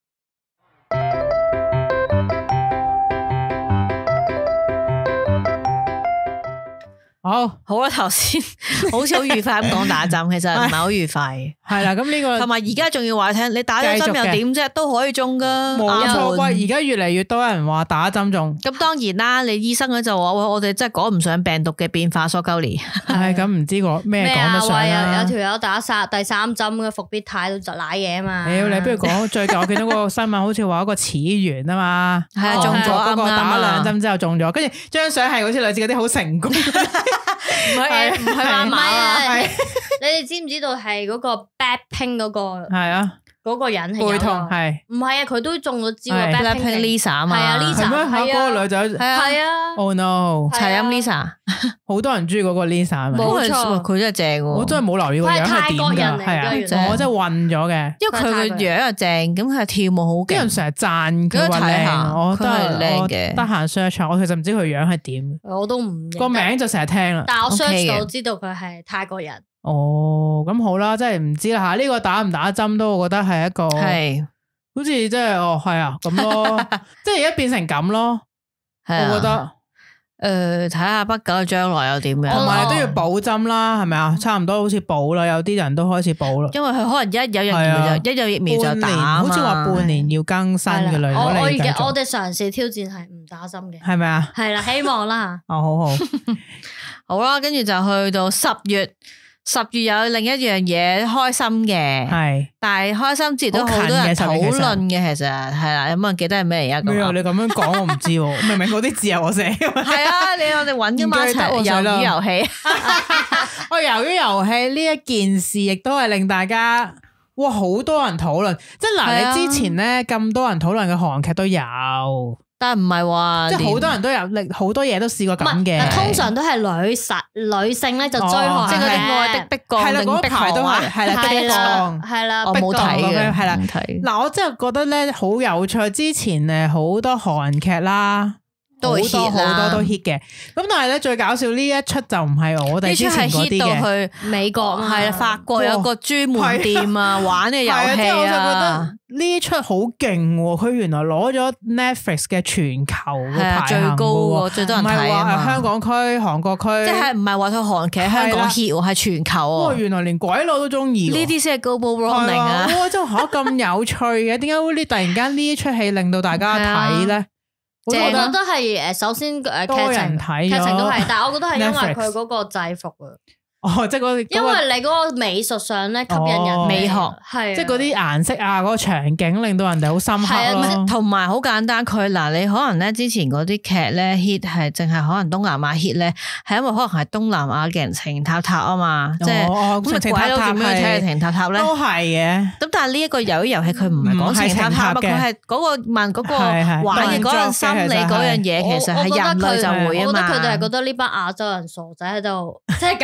好好啦，頭先好似好愉快咁講打針，其實唔係好愉快。 係啦，咁呢個同埋而家仲要話聽，你打咗針又點啫？都可以中噶。 冇錯，喂，而家越嚟越多人話打針中。 咁當然啦，你醫生咧就話，喂，我哋真係趕唔上病毒嘅變化，所鳩年。 係咁唔知個咩講得上啦。 有條友打晒第三針嘅復必泰就瀨嘢啊嘛。 屌，你不如講最近我見到個新聞，好似話一個始源啊嘛， 係啊，中咗嗰個打兩針之後中咗，跟住啊張相係好似類似嗰啲好成功。 唔係唔係話買啊！ 你哋知唔知道係嗰個 Blackpink 嗰個係啊？ 嗰個人背痛係唔係啊？佢都中咗招啊 ！Blackpink Lisa 啊嘛， 係啊 Lisa 係咩？嗰個女仔係啊係啊 ！Oh no！ 齊音 Lisa， 好多人中意嗰個 Lisa 係咪？ 冇錯，佢真係正喎！ 我真係冇留意個樣係點㗎，係啊！我真係暈咗嘅， 因為佢個樣又正，咁佢係跳舞好勁。啲人成日讚佢話靚，我覺得係靚嘅。得閒 search，我其實唔知佢樣係點。 我都唔個名就成日聽啦。 但係我 search 到知道佢係泰國人。 哦，咁好啦，真係唔知啦吓。呢個打唔打針都，我覺得係一個係，好似即係哦，係啊咁咯，即係而家變成咁咯。我覺得， 誒，睇下不久嘅將來又點樣， 同埋都要補針啦，係咪啊？差唔多好似補啦，有啲人都開始補啦。 因為佢可能一有疫苗就一有疫苗就打， 好似話半年要更新嘅類。 我我而家我哋嘗試挑戰係唔打針嘅， 係咪啊？ 係啦，希望啦。 哦，好好， 好啦，跟住就去到十月。十月有另一樣嘢開心嘅，係，但係開心之餘都好多人討論嘅，其實係啦，有冇人記得係咩而家？ 咩啊？你咁樣講我唔知，明明嗰啲字係我寫嘅。係啊，你我哋揾咗埋一齊魷魚遊戲。 我魷魚遊戲呢一件事，亦都係令大家哇好多人討論。即係嗱，你之前咧咁多人討論嘅韓劇都有。 但係唔係話， 即係好多人都有，好多嘢都試過咁嘅。 通常都係女實女性咧就追韓劇， 即係嗰啲愛的迫降定迫降啊， 係啦，迫降係啦， 我冇睇嘅， 係啦。嗱，我真係覺得咧好有趣。之前誒好多韓劇啦。好多好多都 hit 嘅，咁但係咧最搞笑呢一出就唔係我哋之前嗰啲嘅， 到去美國係法國有個專門店啊玩嘅遊戲啊，即係我就覺得呢出好勁，佢原來攞咗 Netflix 嘅全球嘅排行最高，最多人睇啊嘛， 香港區、韓國區， 即係唔係話佢韓劇香港 hit 係全球啊， 原來連鬼佬都中意， 呢啲先係 global running 啊， 哇真係吓咁有趣嘅，點解呢突然間呢一出戲令到大家睇咧？ 我覺得係誒，首先誒劇情劇情都係，但係我覺得係因為佢嗰個制服啊。 哦，即係嗰， 因為你嗰個美術上咧吸引人，美學係， 即係嗰啲顏色啊，嗰個場景令到人哋好深刻咯。 同埋好簡單，佢嗱你可能咧之前嗰啲劇咧 hit 係淨係可能東南亞 hit 咧，係因為可能係東南亞嘅人情塔塔啊嘛，即係咁鬼佬點樣睇情塔塔咧？ 都係嘅。 咁但係呢一個遊戲遊戲佢唔係講情塔塔啊，佢係嗰個問嗰個玩嘅嗰陣心理嗰樣嘢，其實係人類就會啊嘛。 我覺得佢哋係覺得呢班亞洲人傻仔喺度，即係咁樣。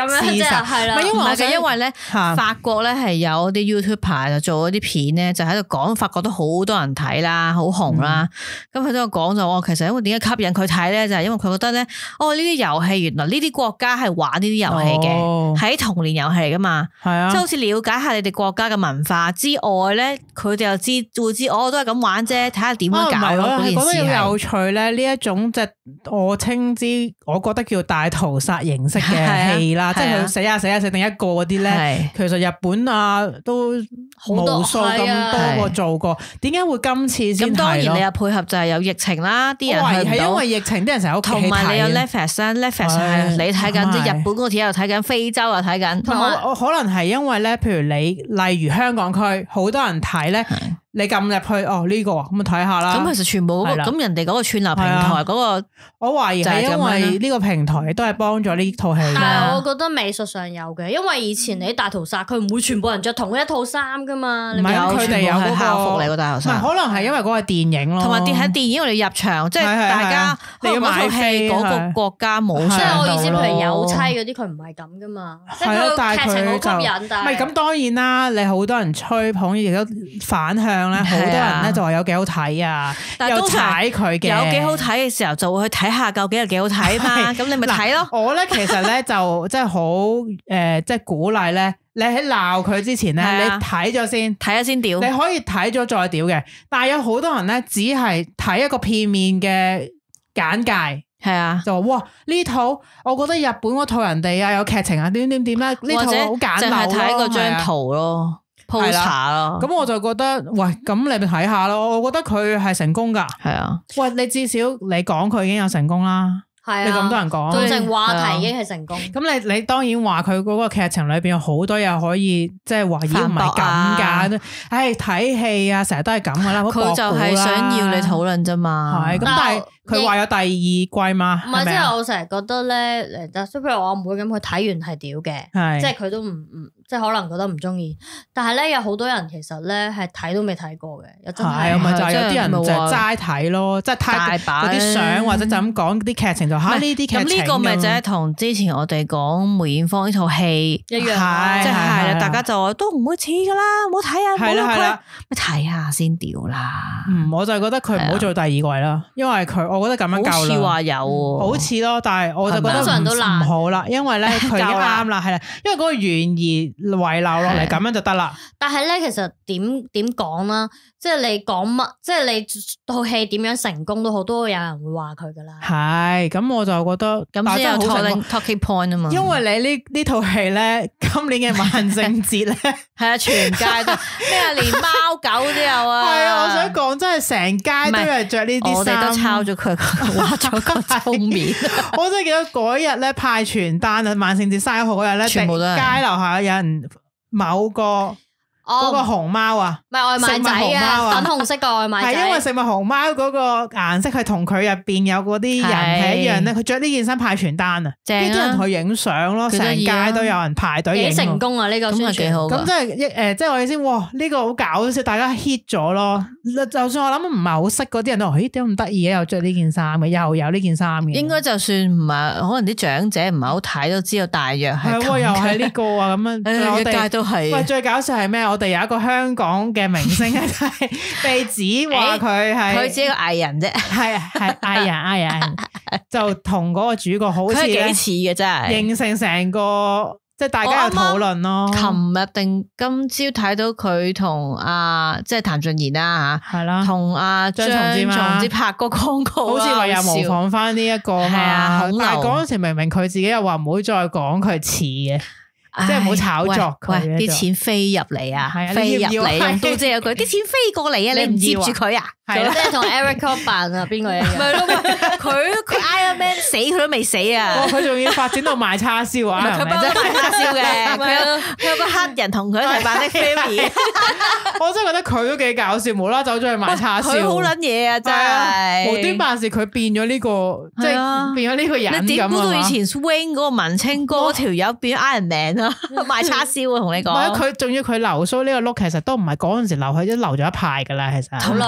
啊，係啦， 唔係因為我因為咧法國咧係有啲 YouTuber 就做嗰啲片咧，就喺度講法國都好多人睇啦，好紅啦。咁佢都有講就話，其實因為點解吸引佢睇咧，就係因為佢覺得咧，哦呢啲遊戲原來呢啲國家係玩呢啲遊戲嘅，係童年遊戲嚟噶嘛，係啊，即係好似了解下你哋國家嘅文化之外咧，佢哋又知會知，我都係咁玩啫，睇下點樣搞咯。嗰件事係覺得有趣咧，呢一種即係我稱之，我覺得叫大屠殺形式嘅戲啦，即係佢死下死下死定一個嗰啲咧，其實日本啊都無數咁多個做過，點解會今次先？咁當然你又配合就係有疫情啦，啲人係因為疫情，啲人成日屋企睇， 同埋你有 Netflix 咧 Netflix 係你睇緊，即係日本嗰個又睇緊，非洲又睇緊， 同埋我可能係因為咧，譬如你例如香港區好多人睇咧。你撳入去哦呢個咁啊睇下啦， 咁其實全部咁人哋嗰個串流平台嗰個， 我懷疑係因為呢個平台都係幫咗呢套戲。 但係我覺得美術上有嘅，因為以前你大屠殺佢唔會全部人着同一套衫噶嘛， 唔係佢哋有嗰個校服嚟個大屠殺， 可能係因為嗰個電影咯， 同埋電喺電影我哋入場，即係大家你要買戲嗰個國家冇， 即係我意思，譬如有妻嗰啲佢唔係咁噶嘛，即係佢劇情好吸引，但係唔係咁當然啦，你好多人吹捧亦都反向。好多人咧就話有幾好睇啊，但有踩佢嘅， 有幾好睇嘅時候就會去睇下究竟有幾好睇嘛，咁你咪睇咯。 我咧其實咧就即係好誒，即係鼓勵咧，你喺鬧佢之前咧，你睇咗先， 睇咗先屌。 你可以睇咗再屌嘅，但係有好多人咧只係睇一個片面嘅簡介，係啊，就話哇呢套，我覺得日本嗰套人哋啊有劇情啊點點點啦，呢套好簡陋咯， 淨係睇嗰張圖咯。係啦， 咁我就覺得，喂，咁你咪睇下咯。我覺得佢係成功噶，係啊。喂，你至少你講佢已經有成功啦，係啊。你咁多人講， 造成話題已經係成功。 咁你你當然話佢嗰個劇情裏邊有好多嘢可以，即係話咦唔係咁噶，唉睇戲啊，成日都係咁噶啦。 佢就係想要你討論啫嘛。 係咁，但係佢話有第二季嘛？ 唔係，即係我成日覺得咧，誒，即係譬如我阿妹咁，佢睇完係屌嘅，即係佢都唔唔。即係可能覺得唔中意，但係咧有好多人其實咧係睇都未睇過嘅，又真係咪就係有啲人就齋睇咯，即係睇嗰啲相或者就咁講啲劇情就嚇呢啲劇情。咁呢個咪就係同之前我哋講梅艷芳呢套戲一樣，即係係啦，大家就話都唔會似噶啦，唔好睇啊，係啦係啦，咪睇下先屌啦。 嗯，我就係覺得佢唔好做第二季啦，因為佢我覺得咁樣夠啦。 好似話有， 好似咯，但係我就覺得唔好啦，因為咧佢已經啱啦，係啦，因為嗰個懸疑。遺留落嚟咁樣就得啦。 但係咧，其實點點講啦，即係你講乜，即係你套戲點樣成功都好，都會有人會話佢噶啦。 係，咁我就覺得咁先有 talking point 啊嘛。 因為你呢呢套戲咧，今年嘅萬聖節咧， 係啊，全街都咩啊，連貓狗都有啊。 係啊，我想講真係成街都係着呢啲衫。 我哋都抄咗佢，畫咗個封面。 我真係記得嗰日咧派傳單啊，萬聖節三十一號嗰日咧，全部都係街樓下有人。某個嗰個熊貓啊， 唔係外賣仔啊，粉紅色個外賣仔， 係因為食物熊貓嗰個顏色係同佢入邊有嗰啲人係一樣咧，佢着呢件衫派傳單啊，跟住啲人去影相咯，成街都有人排隊影， 幾成功啊呢個宣傳， 幾好。 咁即係誒，即係我意思，哇呢個好搞笑，大家 hit 咗咯。就算我諗唔係好識嗰啲人都話，咦點咁得意嘅，又着呢件衫嘅，又有呢件衫嘅。 應該就算唔係，可能啲長者唔係好睇都知道大約係。 係又係呢個啊咁樣， 我哋都係。 喂，最搞笑係咩？我哋有一個香港嘅明星咧，就係被指話佢係佢只係個藝人啫， 係係藝人藝人，就同嗰個主角好似幾似嘅真係， 形成成個即係大家有討論咯。 琴日定今朝睇到佢同阿即係譚俊彥啦吓，係啦，同阿張松之嘛，拍個廣告， 好似話又模仿翻呢一個嘛，但係嗰陣時明明佢自己又話唔好再講佢似嘅。即係唔好炒作佢， 啲錢飛入嚟啊，飛入嚟用刀即係佢啲錢飛過嚟啊，你唔接住佢啊？ 係即係同 Eric 扮啊，邊個一樣？ 咪咯，佢佢 Iron Man 死佢都未死啊！ 佢仲要發展到賣叉燒啊！ 佢幫佢賣叉燒嘅，佢有佢有個黑人同佢一齊扮的 Family。 我真係覺得佢都幾搞笑，無啦走咗去賣叉燒， 佢好撚嘢啊！真係無端辦事，佢變咗呢個，即係變咗呢個人咁啊！ 你點估到以前 Swing 嗰個文青哥嗰條友變 Iron Man 啊？賣叉燒啊，同你講。 佢仲要佢留鬚呢個 look，其實都唔係嗰陣時留，佢都留咗一排噶啦，其實。 但係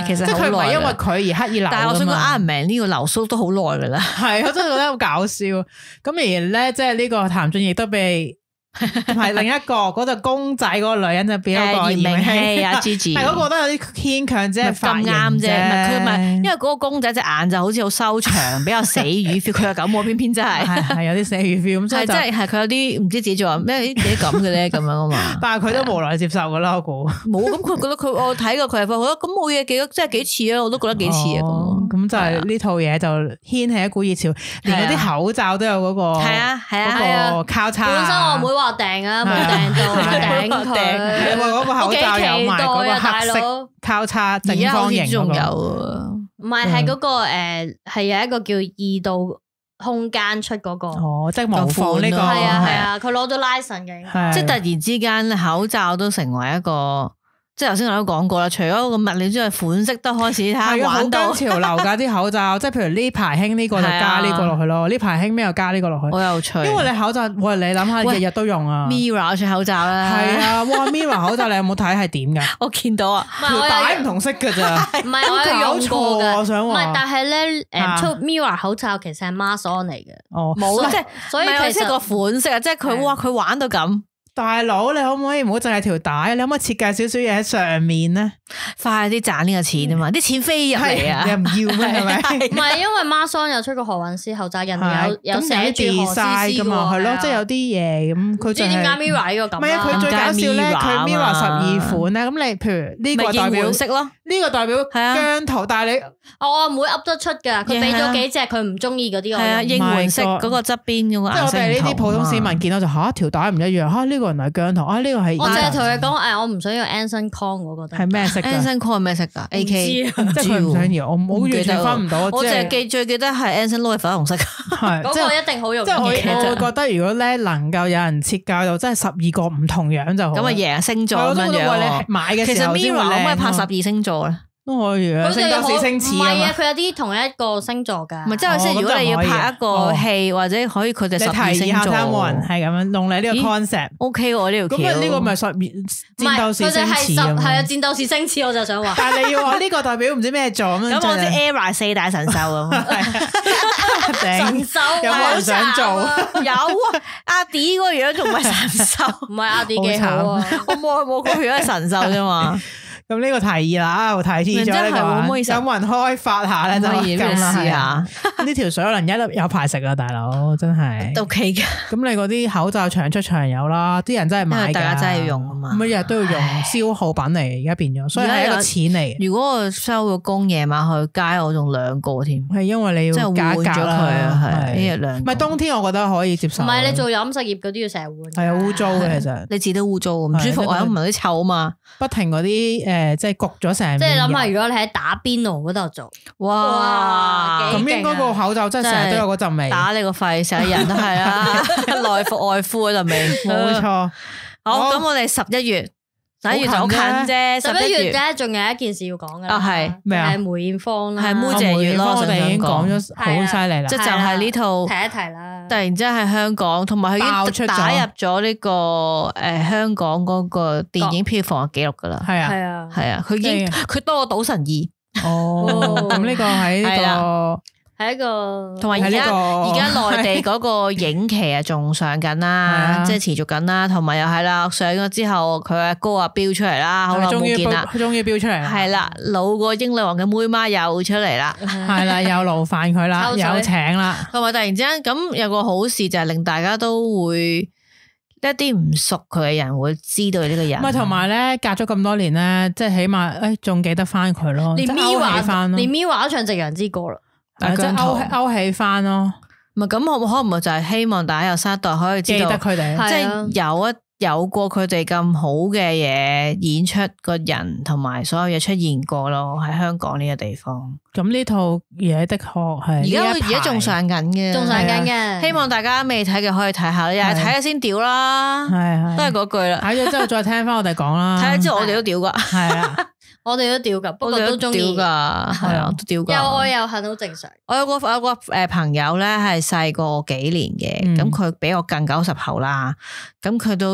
其實即係佢唔係因為好耐啦佢而刻意留㗎嘛。 但係我想講 Iron Man 呢個留鬚都好耐噶啦， 係我真係覺得好搞笑。咁而咧，即係呢個譚俊亦都被。同埋另一個嗰隻公仔嗰個女人就變咗個嚴明熙啊 Gigi， 係嗰個都有啲牽強啫， 咁啱啫，唔係佢唔係，因為嗰個公仔隻眼就好似好修長，比較死魚 feel， 佢又咁，我偏偏真係係係有啲死魚 feel，咁所以就係係佢有啲唔知自己做咩啲嘢咁嘅咧咁樣啊嘛， 但係佢都無奈接受噶啦，我估冇咁佢覺得佢我睇過佢係覺得咁冇嘢幾真係幾似啊，我都覺得幾似啊咁， 咁就係呢套嘢就掀起一股熱潮，連嗰啲口罩都有嗰個係啊係啊嗰個交叉， 本身我妹話訂啊，冇訂到，訂佢， 係喎嗰個口罩有埋嗰個黑色交叉正方形嗰個， 唔係係嗰個誒係有一個叫異度空間出嗰個， 哦，即係模仿呢個， 係啊係啊，佢攞咗 license 嘅， 即係突然之間口罩都成為一個。即係頭先我都講過啦，除咗個物料之外，款式都開始睇玩到潮流噶啲口罩，即係譬如呢排興呢個就加呢個落去咯，呢排興咩又加呢個落去， 好有趣。因為你口罩，喂你諗下，日日都用啊 Mirror 出口罩啦， 係啊，哇 Mirror 口罩你有冇睇係點噶？ 我見到啊， 條帶唔同色噶咋， 唔係我有用過嘅， 我想話， 唔係但係咧誒出 Mirror 口罩其實係 mask on 嚟嘅， 哦冇即係所以其實個款式啊，即係佢哇佢玩到咁。 大佬，你可唔可以唔好淨係條帶？你可唔可以設計少少嘢喺上面咧？ 快啲賺呢個錢啊嘛！啲錢飛入嚟啊！ 你唔要咩？係咪？ 唔係因為 Mason 有出過何韻詩口罩，人哋有有寫住何詩詩噶嘛， 係咯，即係有啲嘢咁。佢知點解 Mirror 呢個咁？ 唔係啊！佢最搞笑咧，佢 Mirror 十二款咧。咁你譬如呢個代表色咯， 呢個代表姜濤，但係你我阿妹噏得出㗎，佢俾咗幾隻佢唔中意嗰啲我。 係啊，應援色嗰個側邊嗰個顏色。 即係我哋呢啲普通市民見到就嚇條帶唔一樣嚇，呢個人係姜濤啊，呢個係。 我淨係同佢講誒，我唔想要 Anson Kong 嗰個。 係咩色 ？Anson Kong 係咩色㗎 ？A K 即係佢唔想要，我我完全分唔到。 我淨係記最記得係 Anson Lo 係粉紅色。 係嗰個一定好容易。 即係我會覺得如果咧能夠有人設計到真係十二個唔同樣就好。 咁啊贏星座咁樣樣。 買嘅其實 Mirror 可唔可以拍十二星座咧？ 都可以啊，星多星似啊嘛。 唔係啊，佢有啲同一個星座㗎。 唔係即係即係，如果你要拍一個戲或者可以佢哋十二星座， 冇人係咁樣弄你呢個 concept。 O K 喎呢條橋。 咁呢個咪十二戰鬥士星矢啊？ 係啊，戰鬥士星矢我就想話。 但係你要話呢個代表唔知咩座咁樣。 咁我知 Era 四大神獸咁。 神獸有冇人想做？ 有啊，阿 D 嗰個樣仲唔係神獸？ 唔係阿 D 幾好啊？ 我冇冇個樣係神獸啫嘛。 咁呢個提議啦，我提議咗呢個，有冇人開發下咧？就咁試下。呢條水可能一粒有排食啊，大佬真係。 都 OK 嘅。 咁你嗰啲口罩長出長有啦，啲人真係買㗎。 大家真係要用啊嘛。 每日都要用，消耗品嚟，而家變咗，所以係一個錢嚟。 如果我收個工夜晚去街，我仲兩個添。 係因為你要加價咗佢啊，係一日兩。唔係冬天，我覺得可以接受。 唔係你做飲食業嗰啲要成日換。係啊，污糟嘅其實。 你自己都污糟，唔舒服啊，唔係啲臭啊嘛。不停嗰啲誒。誒，即係焗咗成， 即係諗下，如果你喺打邊爐嗰度做，哇， 咁應該個口罩真係成日都有嗰陣味， 打你個肺，成日人都係啦，內服外敷嗰陣味， 冇錯。 好，咁我哋十一月，十一月就好近啫， 十一月咧，仲有一件事要講噶啦， 係咩啊？係梅艷芳啦， 係梅姐月咯， 我哋已經講咗好犀利啦， 即係就係呢套提一提啦。 突然之間喺香港，同埋佢已經打入咗呢個誒香港嗰個電影票房嘅記錄噶啦， 係啊， 係啊， 係啊，佢已經佢多過賭神二。 哦，咁呢個喺呢個。 係一個， 同埋而家而家內地嗰個影期啊，仲上緊啦，即係持續緊啦，同埋又係啦，上咗之後佢阿哥啊飆出嚟啦，好耐冇見啦， 終於飆出嚟啦， 係啦，老過英女王嘅妹媽又出嚟啦， 係啦，又勞煩佢啦，又請啦， 同埋突然之間咁有個好事就係令大家都會一啲唔熟佢嘅人會知道呢個人， 唔係同埋咧隔咗咁多年咧，即係起碼誒仲記得翻佢咯， 連 Mirror 連 Mirror 唱《夕陽之歌》啦。 即係勾勾起翻咯， 唔係咁，我可能就係希望大家有新一代可以知道記得佢哋， 即係有一有過佢哋咁好嘅嘢演出個人，同埋所有嘢出現過咯，喺香港呢個地方。 咁呢套嘢的確係而家而家仲上緊嘅， 仲上緊嘅。希望大家未睇嘅可以睇下，又係睇下先屌啦，係都係嗰句啦。 睇咗之後再聽翻我哋講啦， 睇咗之後我哋都屌噶，係啊。 我哋都屌噶，不過都中意噶，係啊，都屌噶。 又愛又恨，好正常。 我有個有個誒朋友咧，係細個幾年嘅，咁佢、嗯、比我更九十後啦，咁佢都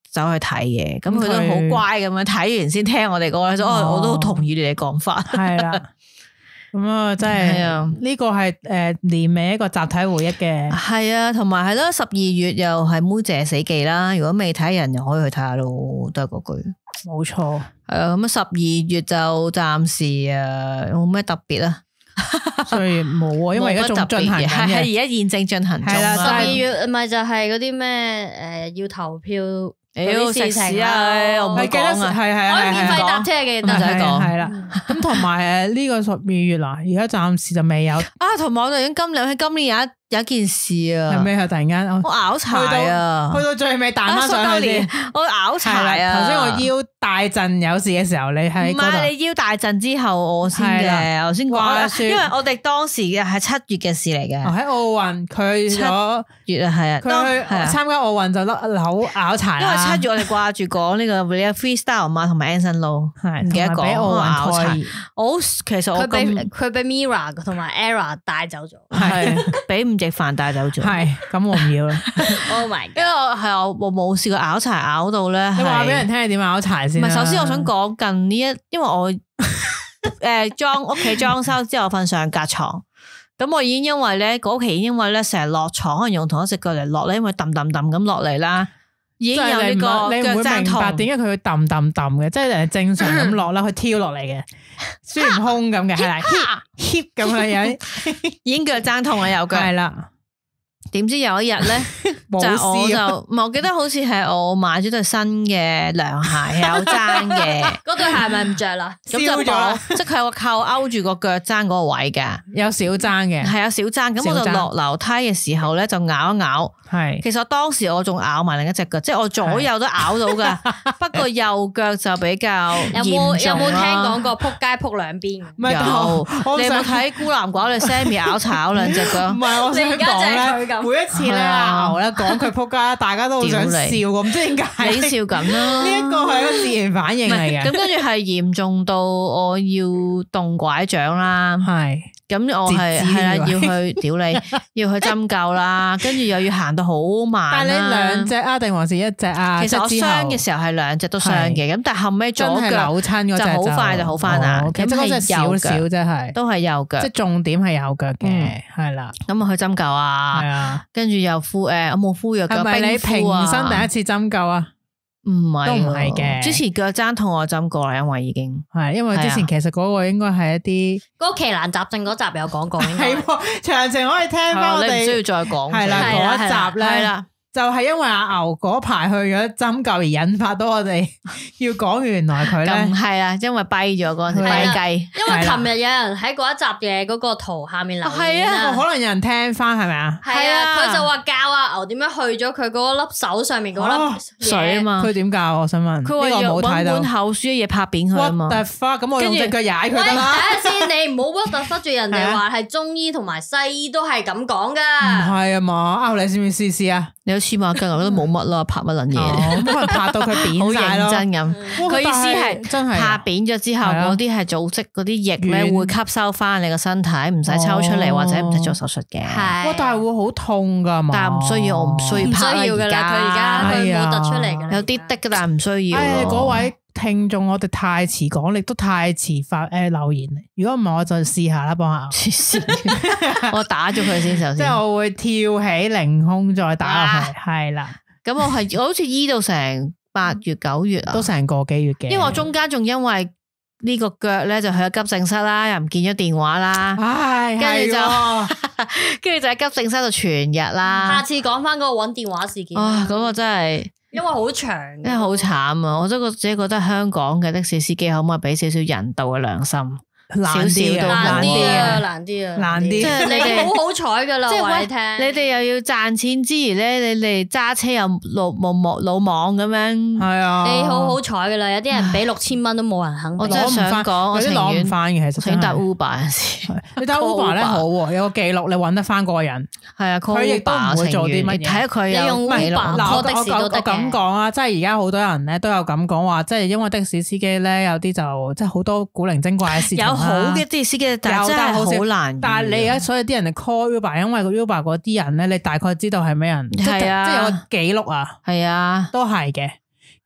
走去睇嘅，咁佢都好乖咁樣睇完先聽我哋講，所以我都好同意你哋講法。 係啦，咁啊真係呢個係誒年尾一個集體回憶嘅。係啊，同埋係咯，十二月又係妹姐死忌啦，如果未睇人又可以去睇下咯，都係嗰句。 冇錯。 係啊，咁啊十二月就暫時啊冇咩特別啊。 所以冇啊，因為而家仲進行緊嘅， 係而家現正進行中。係啦， 十二月咪就係嗰啲咩誒要投票嗰啲事情啊， 我唔記得係係係可以免費搭車嘅，得係講係啦。咁同埋誒呢個十二月嗱，而家暫時就未有啊。同埋我哋已經今年喺今年有一有一件事啊， 係咩啊？突然間我拗柴啊， 去到最尾彈翻上去先， 我拗柴啊。 頭先我腰大陣有事嘅時候，你喺唔係你腰大陣之後我先嘅，我先講，因為我哋當時嘅係七月嘅事嚟嘅。 喺奧運佢咗月啊，係啊， 佢去參加奧運就甩扭拗柴。 因為七月我哋掛住講呢個 freestyle 嘛，同埋 Anson Lo， 係唔記得講奧運拗柴。我其實我佢俾佢俾 Mira 同埋 Era 帶走咗， 係俾吳亦凡帶走咗。 係咁我唔要啦。 Oh my god！ 因為我係我我冇試過拗柴拗到咧。 你話俾人聽你點拗柴先？ 唔係，首先我想講近呢一，因為我誒裝屋企裝修之後瞓上格床，咁我已經因為咧嗰期因為咧成日落床，可能用同一隻腳嚟落咧，因為揼揼揼咁落嚟啦，已經有呢個腳踭痛。點解佢會揼揼揼嘅？即係人正常咁落啦，佢跳落嚟嘅，孫悟空咁嘅係啦 ，hip 咁嘅樣，已經腳踭痛啦，右腳係啦。點知有一日咧，就我就唔係，我記得好似係我買咗對新嘅涼鞋，有踭嘅。 嗰對鞋咪唔着啦， 咁就綁，即係佢有個扣勾住個腳踭嗰個位噶， 有小踭嘅， 係有小踭。咁我就落樓梯嘅時候咧，就咬一咬。係，其實當時我仲咬埋另一隻腳，即係我左右都咬到噶，不過右腳就比較嚴重。有冇有冇聽講過扑街扑兩邊？ 有，你有冇睇孤男寡女 Sammy 咬柴咬兩隻腳？ 唔係，我想講咧，每一次咧阿牛咧講佢扑街，大家都好想笑，咁唔知點解你笑緊啦。 呢一個係一個自然反應嚟嘅。 咁跟住係嚴重到我要動拐杖啦。係。咁我係係啦，要去屌你，要去針灸啦，跟住又要行到好慢。 但係你兩隻啊，定還是一隻啊？ 其實我傷嘅時候係兩隻都傷嘅，咁但係後尾左腳扭親嗰隻就好快就好翻啦。咁係少少啫，係都係右腳， 即係重點係右腳嘅，係啦。 咁啊去針灸啊，係啊，跟住又敷誒，我冇敷藥， 係咪你平生第一次針灸啊？ 唔係，都唔係嘅。 之前腳踭痛我針過啦，因為已經係，因為之前其實嗰個應該係一啲嗰個奇難雜症嗰集有講過， 係詳情可以聽翻我哋， 你唔需要再講。 係啦，嗰一集咧，係啦，就係因為阿牛嗰排去咗針灸而引發到我哋要講，原來佢咧係啊，因為跛咗嗰陣時跛雞。 因為琴日有人喺嗰一集嘅嗰個圖下面留言啦， 可能有人聽翻係咪啊？ 係啊，佢就話教阿牛點樣去咗佢嗰粒手上面嗰粒水啊嘛。 佢點教？我想問。 佢話要搵本厚書嘅嘢拍扁佢啊嘛。 What the fuck？咁我用隻腳踩佢得啦。 睇下先，你唔好 what the fuck 住人哋話係中醫同埋西醫都係咁講噶。 唔係啊嘛，牛你試唔試試啊？ 你有黐孖筋我都冇乜啦，拍乜撚嘢？ 可能拍到佢扁好認真咁。佢意思係真係拍扁咗之後，嗰啲係組織嗰啲液咧會吸收翻你個身體，唔使抽出嚟或者唔使做手術嘅。 係， 但係會好痛噶嘛？ 但係唔需要，我唔需要拍啦。 唔需要噶啦，佢而家佢冇突出嚟噶。 有啲的噶，但係唔需要。 嗰位聽眾，我哋太遲講，你都太遲發誒留言。如果唔係，我就試下啦，幫下。黐線，我打咗佢先，首先。即係我會跳起凌空再打落去，係啦。咁我係我好似醫到成八月九月啊，都成個幾月嘅。因為我中間仲因為呢個腳咧就去咗急症室啦，又唔見咗電話啦，唉，跟住就跟住就喺急症室度全日啦。 下次講翻嗰個搵電話事件。 啊，嗰個真係。 因為好長， 因為好慘啊！我都覺自己覺得香港嘅的士司機可唔可以俾少少人道嘅良心？難啲啊， 難啲啊，難啲啊， 難啲。 即係你哋好好彩噶啦，話你聽。 你哋又要賺錢之餘咧，你哋揸車又魯莽魯莽咁樣。係啊， 你好好彩噶啦，有啲人俾六千蚊都冇人肯。 我真係想講，我情願攞唔翻嘅，其實想搭 Uber 有時。你搭 Uber 咧好，有個記錄，你搵得翻嗰個人。係啊，佢亦都唔會做啲乜嘢。睇下佢有用 Uber call的士都得嘅。 咁講啊，即係而家好多人咧都有咁講話，即係因為的士司機咧有啲就即係好多古靈精怪嘅事情。有好嘅的士司機，但係真係好難。但係你而家所有啲人嚟 call Uber，因為個 Uber 嗰啲人咧，你大概知道係咩人。係啊，即係有個記錄啊。係啊，都係嘅。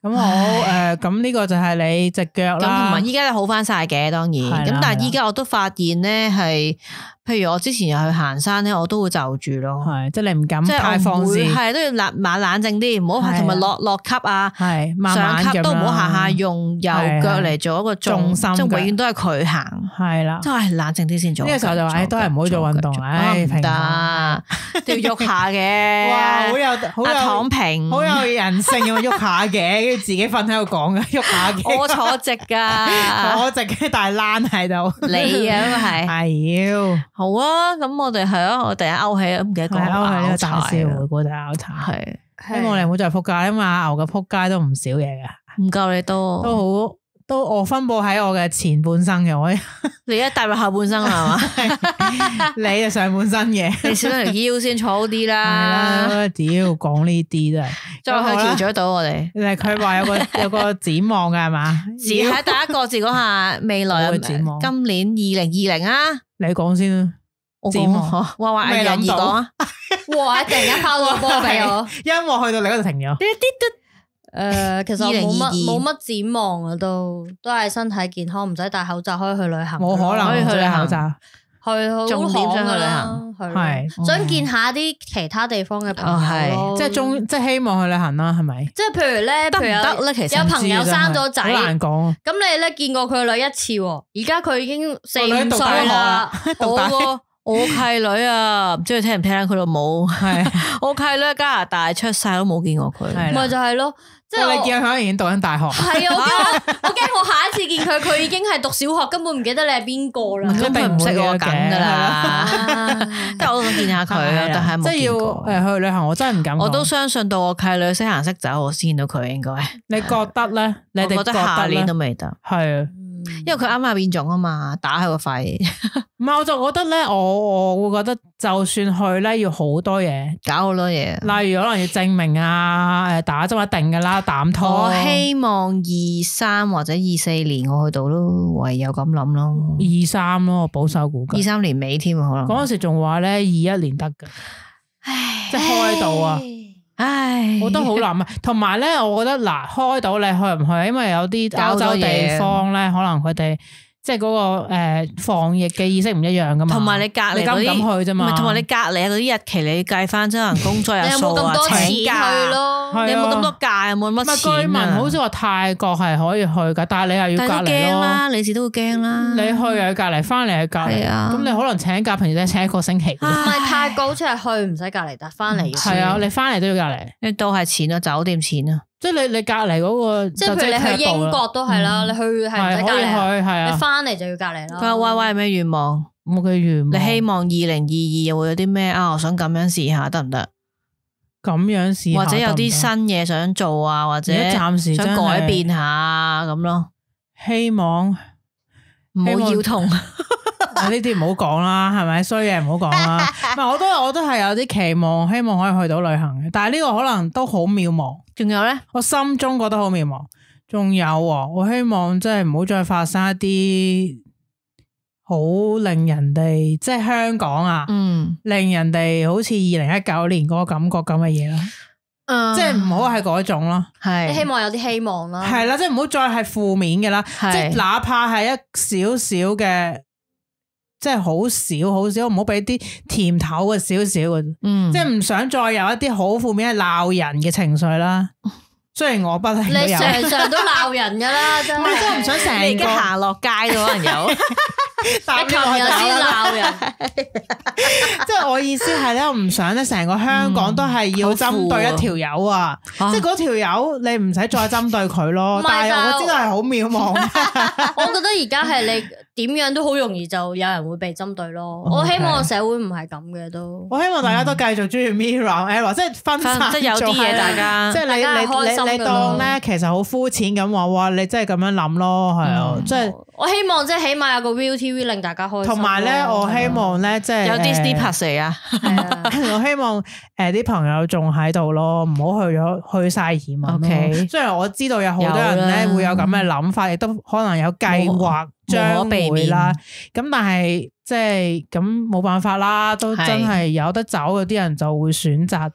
咁好誒，咁呢個就係你隻腳啦。 咁同埋依家都好翻晒嘅，當然。咁但係依家我都發現咧，係譬如我之前又去行山咧，我都會就住咯。 係，即係你唔敢即係太放肆， 係都要冷冷冷靜啲，唔好同埋落落級啊， 係慢慢上級都唔好下下用右腳嚟做一個重心，即係永遠都係佢行。係啦，真係冷靜啲先做。呢個時候就話，都係唔好做運動，唉，唔得，都要喐下嘅。哇，好有好有躺平，好有人性咁喐下嘅。自己瞓喺度講嘅，喐下嘅。我坐直噶，坐直嘅，但係躝喺度。你啊，咁係係要好啊。咁我哋係啊，我突然間勾起，唔記得講勾起呢個大笑，估就拗柴。係，希望你唔好再撲街，因為阿牛嘅撲街都唔少嘢噶，唔夠你多，都好。都我分布喺我嘅前半生嘅，我你一踏入後半生啦，係嘛？你就上半身嘅，你少咗條腰先坐好啲啦。屌，講呢啲都係，再去調咗到我哋。誒，佢話有個有個展望嘅係嘛？只喺第一個字講下未來嘅展望。今年二零二零啊，你講先啦。展望，話話藝人而講啊。哇！突然間拋個波俾我，音樂去到你嗰度停咗。誒、呃，其實我冇乜冇乜展望啊，都都係身體健康，唔使戴口罩，可以去旅行。冇可能可以去旅行，去好重點想去旅行，係想見下啲其他地方嘅朋友咯，即係中即係希望去旅行啦，係咪？即係譬如咧，譬如得咧，其實有朋友生咗仔，好難講。咁你咧見過佢女一次，而家佢已經四五歲啦，好個。我契女啊，唔知佢聽唔聽佢老母。係我契女喺加拿大出世都冇見過佢，咪就係咯。即係你見佢已經讀緊大學。係啊，我驚我驚我下一次見佢，佢已經係讀小學，根本唔記得你係邊個啦。根本唔識我緊噶啦。即係我想見下佢啊，但係冇見過。即係要誒去旅行，我真係唔敢。我都相信到我契女識行識走，我先見到佢應該。你覺得咧？你哋覺得下年都未得？係啊。因為佢啱啱變種啊嘛，打喺個肺。唔係，我就覺得咧，我我會覺得就算去咧，要好多嘢，搞好多嘢。例如可能要證明啊，誒，打針一定噶啦，膽拖。我希望二三或者二四年我去到咯，唯有咁諗咯。二三咯，我保守估計。二三年尾添啊，可能。嗰陣時仲話咧，二一年得噶，唉，即係開到啊。唉，我都好難啊，同埋咧，我覺得嗱，開到你去唔去？因為有啲歐洲地方咧，可能佢哋即係嗰個誒防疫嘅意識唔一樣噶嘛。同埋你隔離嗰啲，你敢唔敢去啫嘛？唔係，同埋你隔離嗰啲日期，你計翻即係工作日數啊，請假咯，你有冇咁多假？有冇乜錢啊？居民好似話泰國係可以去噶，但係你又要隔離咯。你自都會驚啦。你去又要隔離，翻嚟又隔離，咁你可能請假，平時都係請一個星期。唔係泰國好似係去唔使隔離，但係翻嚟係啊，你翻嚟都要隔離，你都係錢啊，酒店錢啊。即係你你隔離嗰個，即係譬如你去英國都係啦，你去係唔使隔離，係啊，你翻嚟就要隔離啦。佢話 Y Y 係咩願望？冇嘅願望。你希望二零二二又會有啲咩啊？我想咁樣試下得唔得？咁樣試或者有啲新嘢想做啊，或者暫時想改變下咁咯。希望唔好腰痛。呢啲唔好講啦，係咪？衰嘢唔好講啦。唔係，我都我都係有啲期望，希望可以去到旅行嘅。但係呢個可能都好渺茫。仲有咧，我心中覺得好渺茫。仲有，我希望即係唔好再發生一啲好令人哋即係香港啊，嗯，令人哋好似二零一九年嗰個感覺咁嘅嘢咯。嗯，即係唔好係嗰種咯。係，你希望有啲希望啦。係啦，即係唔好再係負面嘅啦。即係哪怕係一少少嘅。即係好少好少，唔好俾啲甜頭嘅少少嘅，嗯，即係唔想再有一啲好負面嘅鬧人嘅情緒啦。雖然我不係，你常常都鬧人噶啦，真係，真係唔想成日而家行落街都可能有，但係琴日先鬧人。即係我意思係咧，我唔想咧成個香港都係要針對一條友啊，即係嗰條友你唔使再針對佢咯。但係我知道係好渺茫。我覺得而家係你。點樣都好容易就有人會被針對咯。Okay. 我希望社會唔係咁嘅都。我希望大家都繼續中意 Mirror Error，即係分散，即係有啲嘢大家，即係你你你你當咧，其實好膚淺咁話，哇！你真係咁樣諗咯，係啊，即係。我希望即係起碼有個 ViuTV 令大家開心。同埋咧，我希望咧，即係有 Disney Plus 嚟啊。我希望誒啲朋友仲喺度咯，唔好去咗去晒移民。Okay. 雖然我知道有好多人咧會有咁嘅諗法，亦都可能有計劃。將會啦，咁但係即係咁冇辦法啦，都真係有得走，有啲人就會選擇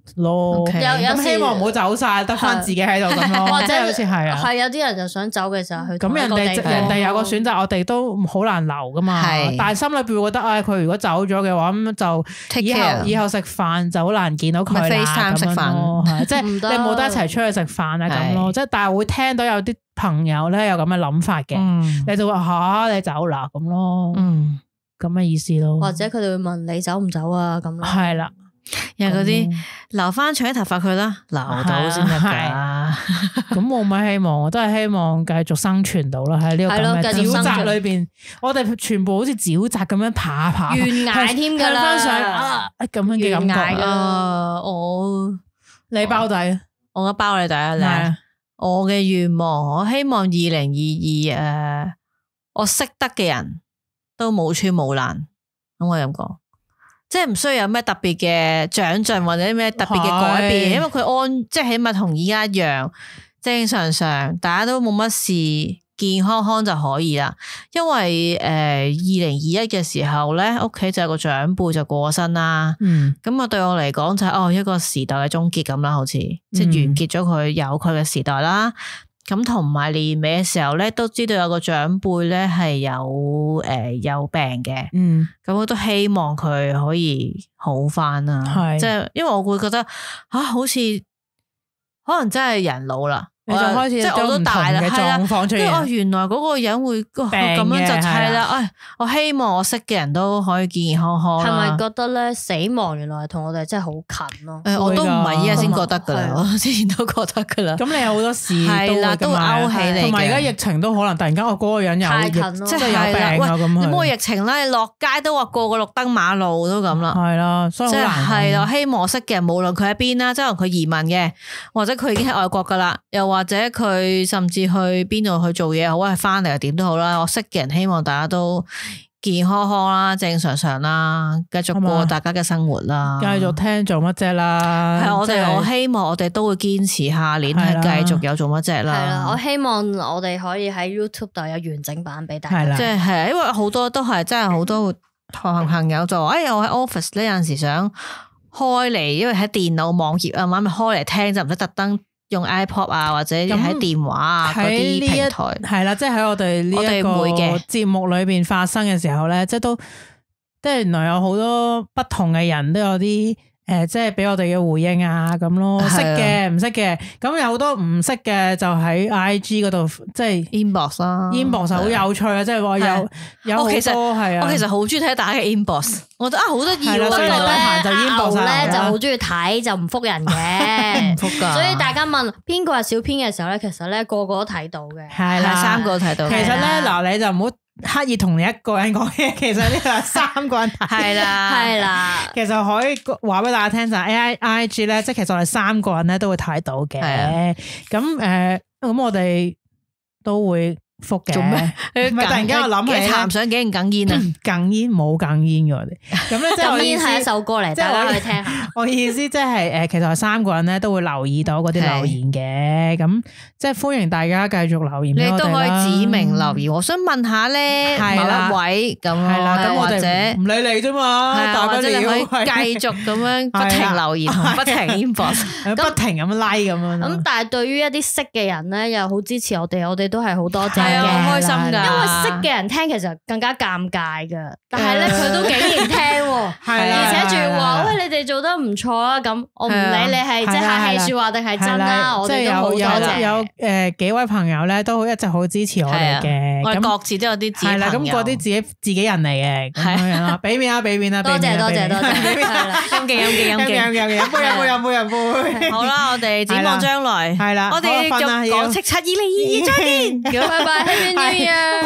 咯。咁希望唔好走晒，得翻自己喺度咁咯。 或者好似係啊， 係有啲人就想走嘅時候去。 咁人哋人哋有個選擇，我哋都好難留噶嘛。但係心裏邊會覺得，唉，佢如果走咗嘅話，咁就以後以後食飯就好難見到佢啦。FaceTime 食飯，即係你冇得一齊出去食飯啊咁咯。即係但係會聽到有啲朋友咧有咁嘅諗法嘅，你就話吓你走啦咁咯。嗯，咁嘅意思咯。 或者佢哋會問你走唔走啊咁咯。 係啦。 有嗰啲留翻長啲頭髮佢啦，留到先得噶。 咁冇乜希望，我都係希望繼續生存到啦。喺呢個咁嘅沼澤裏邊，我哋全部好似沼澤咁樣爬爬， 懸崖添噶啦， 咁樣嘅感覺啊！我你包底， 我嘅包你底啊！你我嘅願望，我希望二零二二誒，我識得嘅人都冇穿冇爛，咁我咁講。即係唔需要有咩特別嘅長進或者咩特別嘅改變，是因為佢安即係起碼同而家一樣正常常，大家都冇乜事，健健康康就可以啦。因為誒二零二一嘅時候咧，屋企就有個長輩就過身啦。嗯，咁啊對我嚟講就係、是、哦一個時代嘅終結咁啦，好似、嗯、即係完結咗佢有佢嘅時代啦。咁同埋年尾嘅時候咧，都知道有個長輩咧係有誒、呃、有病嘅，嗯，咁我都希望佢可以好返啊，係，即係因為我會覺得啊，好似可能真係人老啦。你就開始即係我都大啦，係啦，跟住哦，原來嗰個人會咁樣就係啦，唉，我希望我識嘅人都可以健健康康。係咪覺得咧死亡原來係同我哋真係好近咯？誒，我都唔係依家先覺得噶啦，我之前都覺得噶啦。咁你有好多事係啦，都會勾起你，同埋而家疫情都可能突然間我嗰個人有太近咯，即係有病啊咁。你冇疫情啦，你落街都話過個綠燈馬路都咁啦，係啦，所以好難。係啦，希望我識嘅人，無論佢喺邊啦，即係可能佢移民嘅，或者佢已經喺外國噶啦，又話。或者佢甚至去邊度去做嘢好，係翻嚟又點都好啦。我識嘅人希望大家都健健康康啦，正常常啦，繼續過大家嘅生活啦。繼續聽做乜啫啦？係我哋，我希望我哋都會堅持下年係繼續有做乜啫啦。係啦，我希望我哋可以喺 YouTube 度有完整版俾大家。即係係，因為好多都係真係好多同朋友就話，哎呀，我喺 office 呢有陣時想開嚟，因為喺電腦網頁啊嘛，咪開嚟聽就唔使特登。用 iPod 啊，或者喺電話啊嗰啲平台，係啦，即係喺我哋呢一個節目裏邊發生嘅時候咧，即係都，即係原來有好多不同嘅人都有啲。誒，即係俾我哋嘅回應啊，咁咯，識嘅唔識嘅，咁有好多唔識嘅就喺 I G 嗰度，即係 inbox 啦 ，inbox 好有趣啊，即係話有有好多係啊，我其實好中意睇大家嘅 inbox，我覺得啊好得意喎，不過咧牛咧就好中意睇就唔覆人嘅，唔覆噶，所以大家問邊個係小編嘅時候咧，其實咧個個都睇到嘅，係啦，三個都睇到，其實咧嗱你就唔好。刻意同你一個人講嘢，其實呢個係三個人睇，係啦，係啦。其實可以話俾大家聽就係 A I I G 咧，即係其實我哋三個人咧都會睇到嘅。咁誒，咁我哋都會覆嘅。做咩？唔係突然間我諗起談想幾更煙啊？更煙冇更煙嘅我哋。咁咧即係更煙係一首歌嚟，大家去聽下。我意思即係誒，其實我哋三個人咧都會留意到嗰啲留言嘅。咁即係歡迎大家繼續留言。你都可以指明留言。我想問下咧，某一位咁樣，或者唔理你啫嘛，或者你可以繼續咁樣不停留言同不停 inbox，不停咁 like 咁樣。咁但係對於一啲識嘅人咧，又好支持我哋，我哋都係好多謝。係啊，好開心噶，因為識嘅人聽其實更加尷尬噶，但係咧佢都竟然聽，係而且仲要話喂，你哋做得唔錯啊，咁我唔理你係即係客氣說話定係真啦，我哋都好多謝。有誒幾位朋友咧都一直好支持我哋嘅，我哋各自都有啲係啦，咁嗰啲自己自己人嚟嘅咁樣啦，俾面啊俾面啊，多謝多謝多謝，飲勁飲勁飲勁飲勁飲勁飲杯飲杯飲杯飲杯，好啦，我哋展望將來係啦，我哋就講叱咤二零二二再見，拜拜。Happy New Year!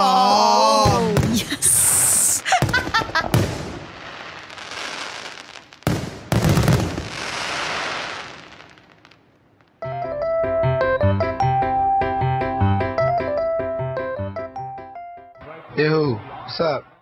Oh, yes! Yo, what's up?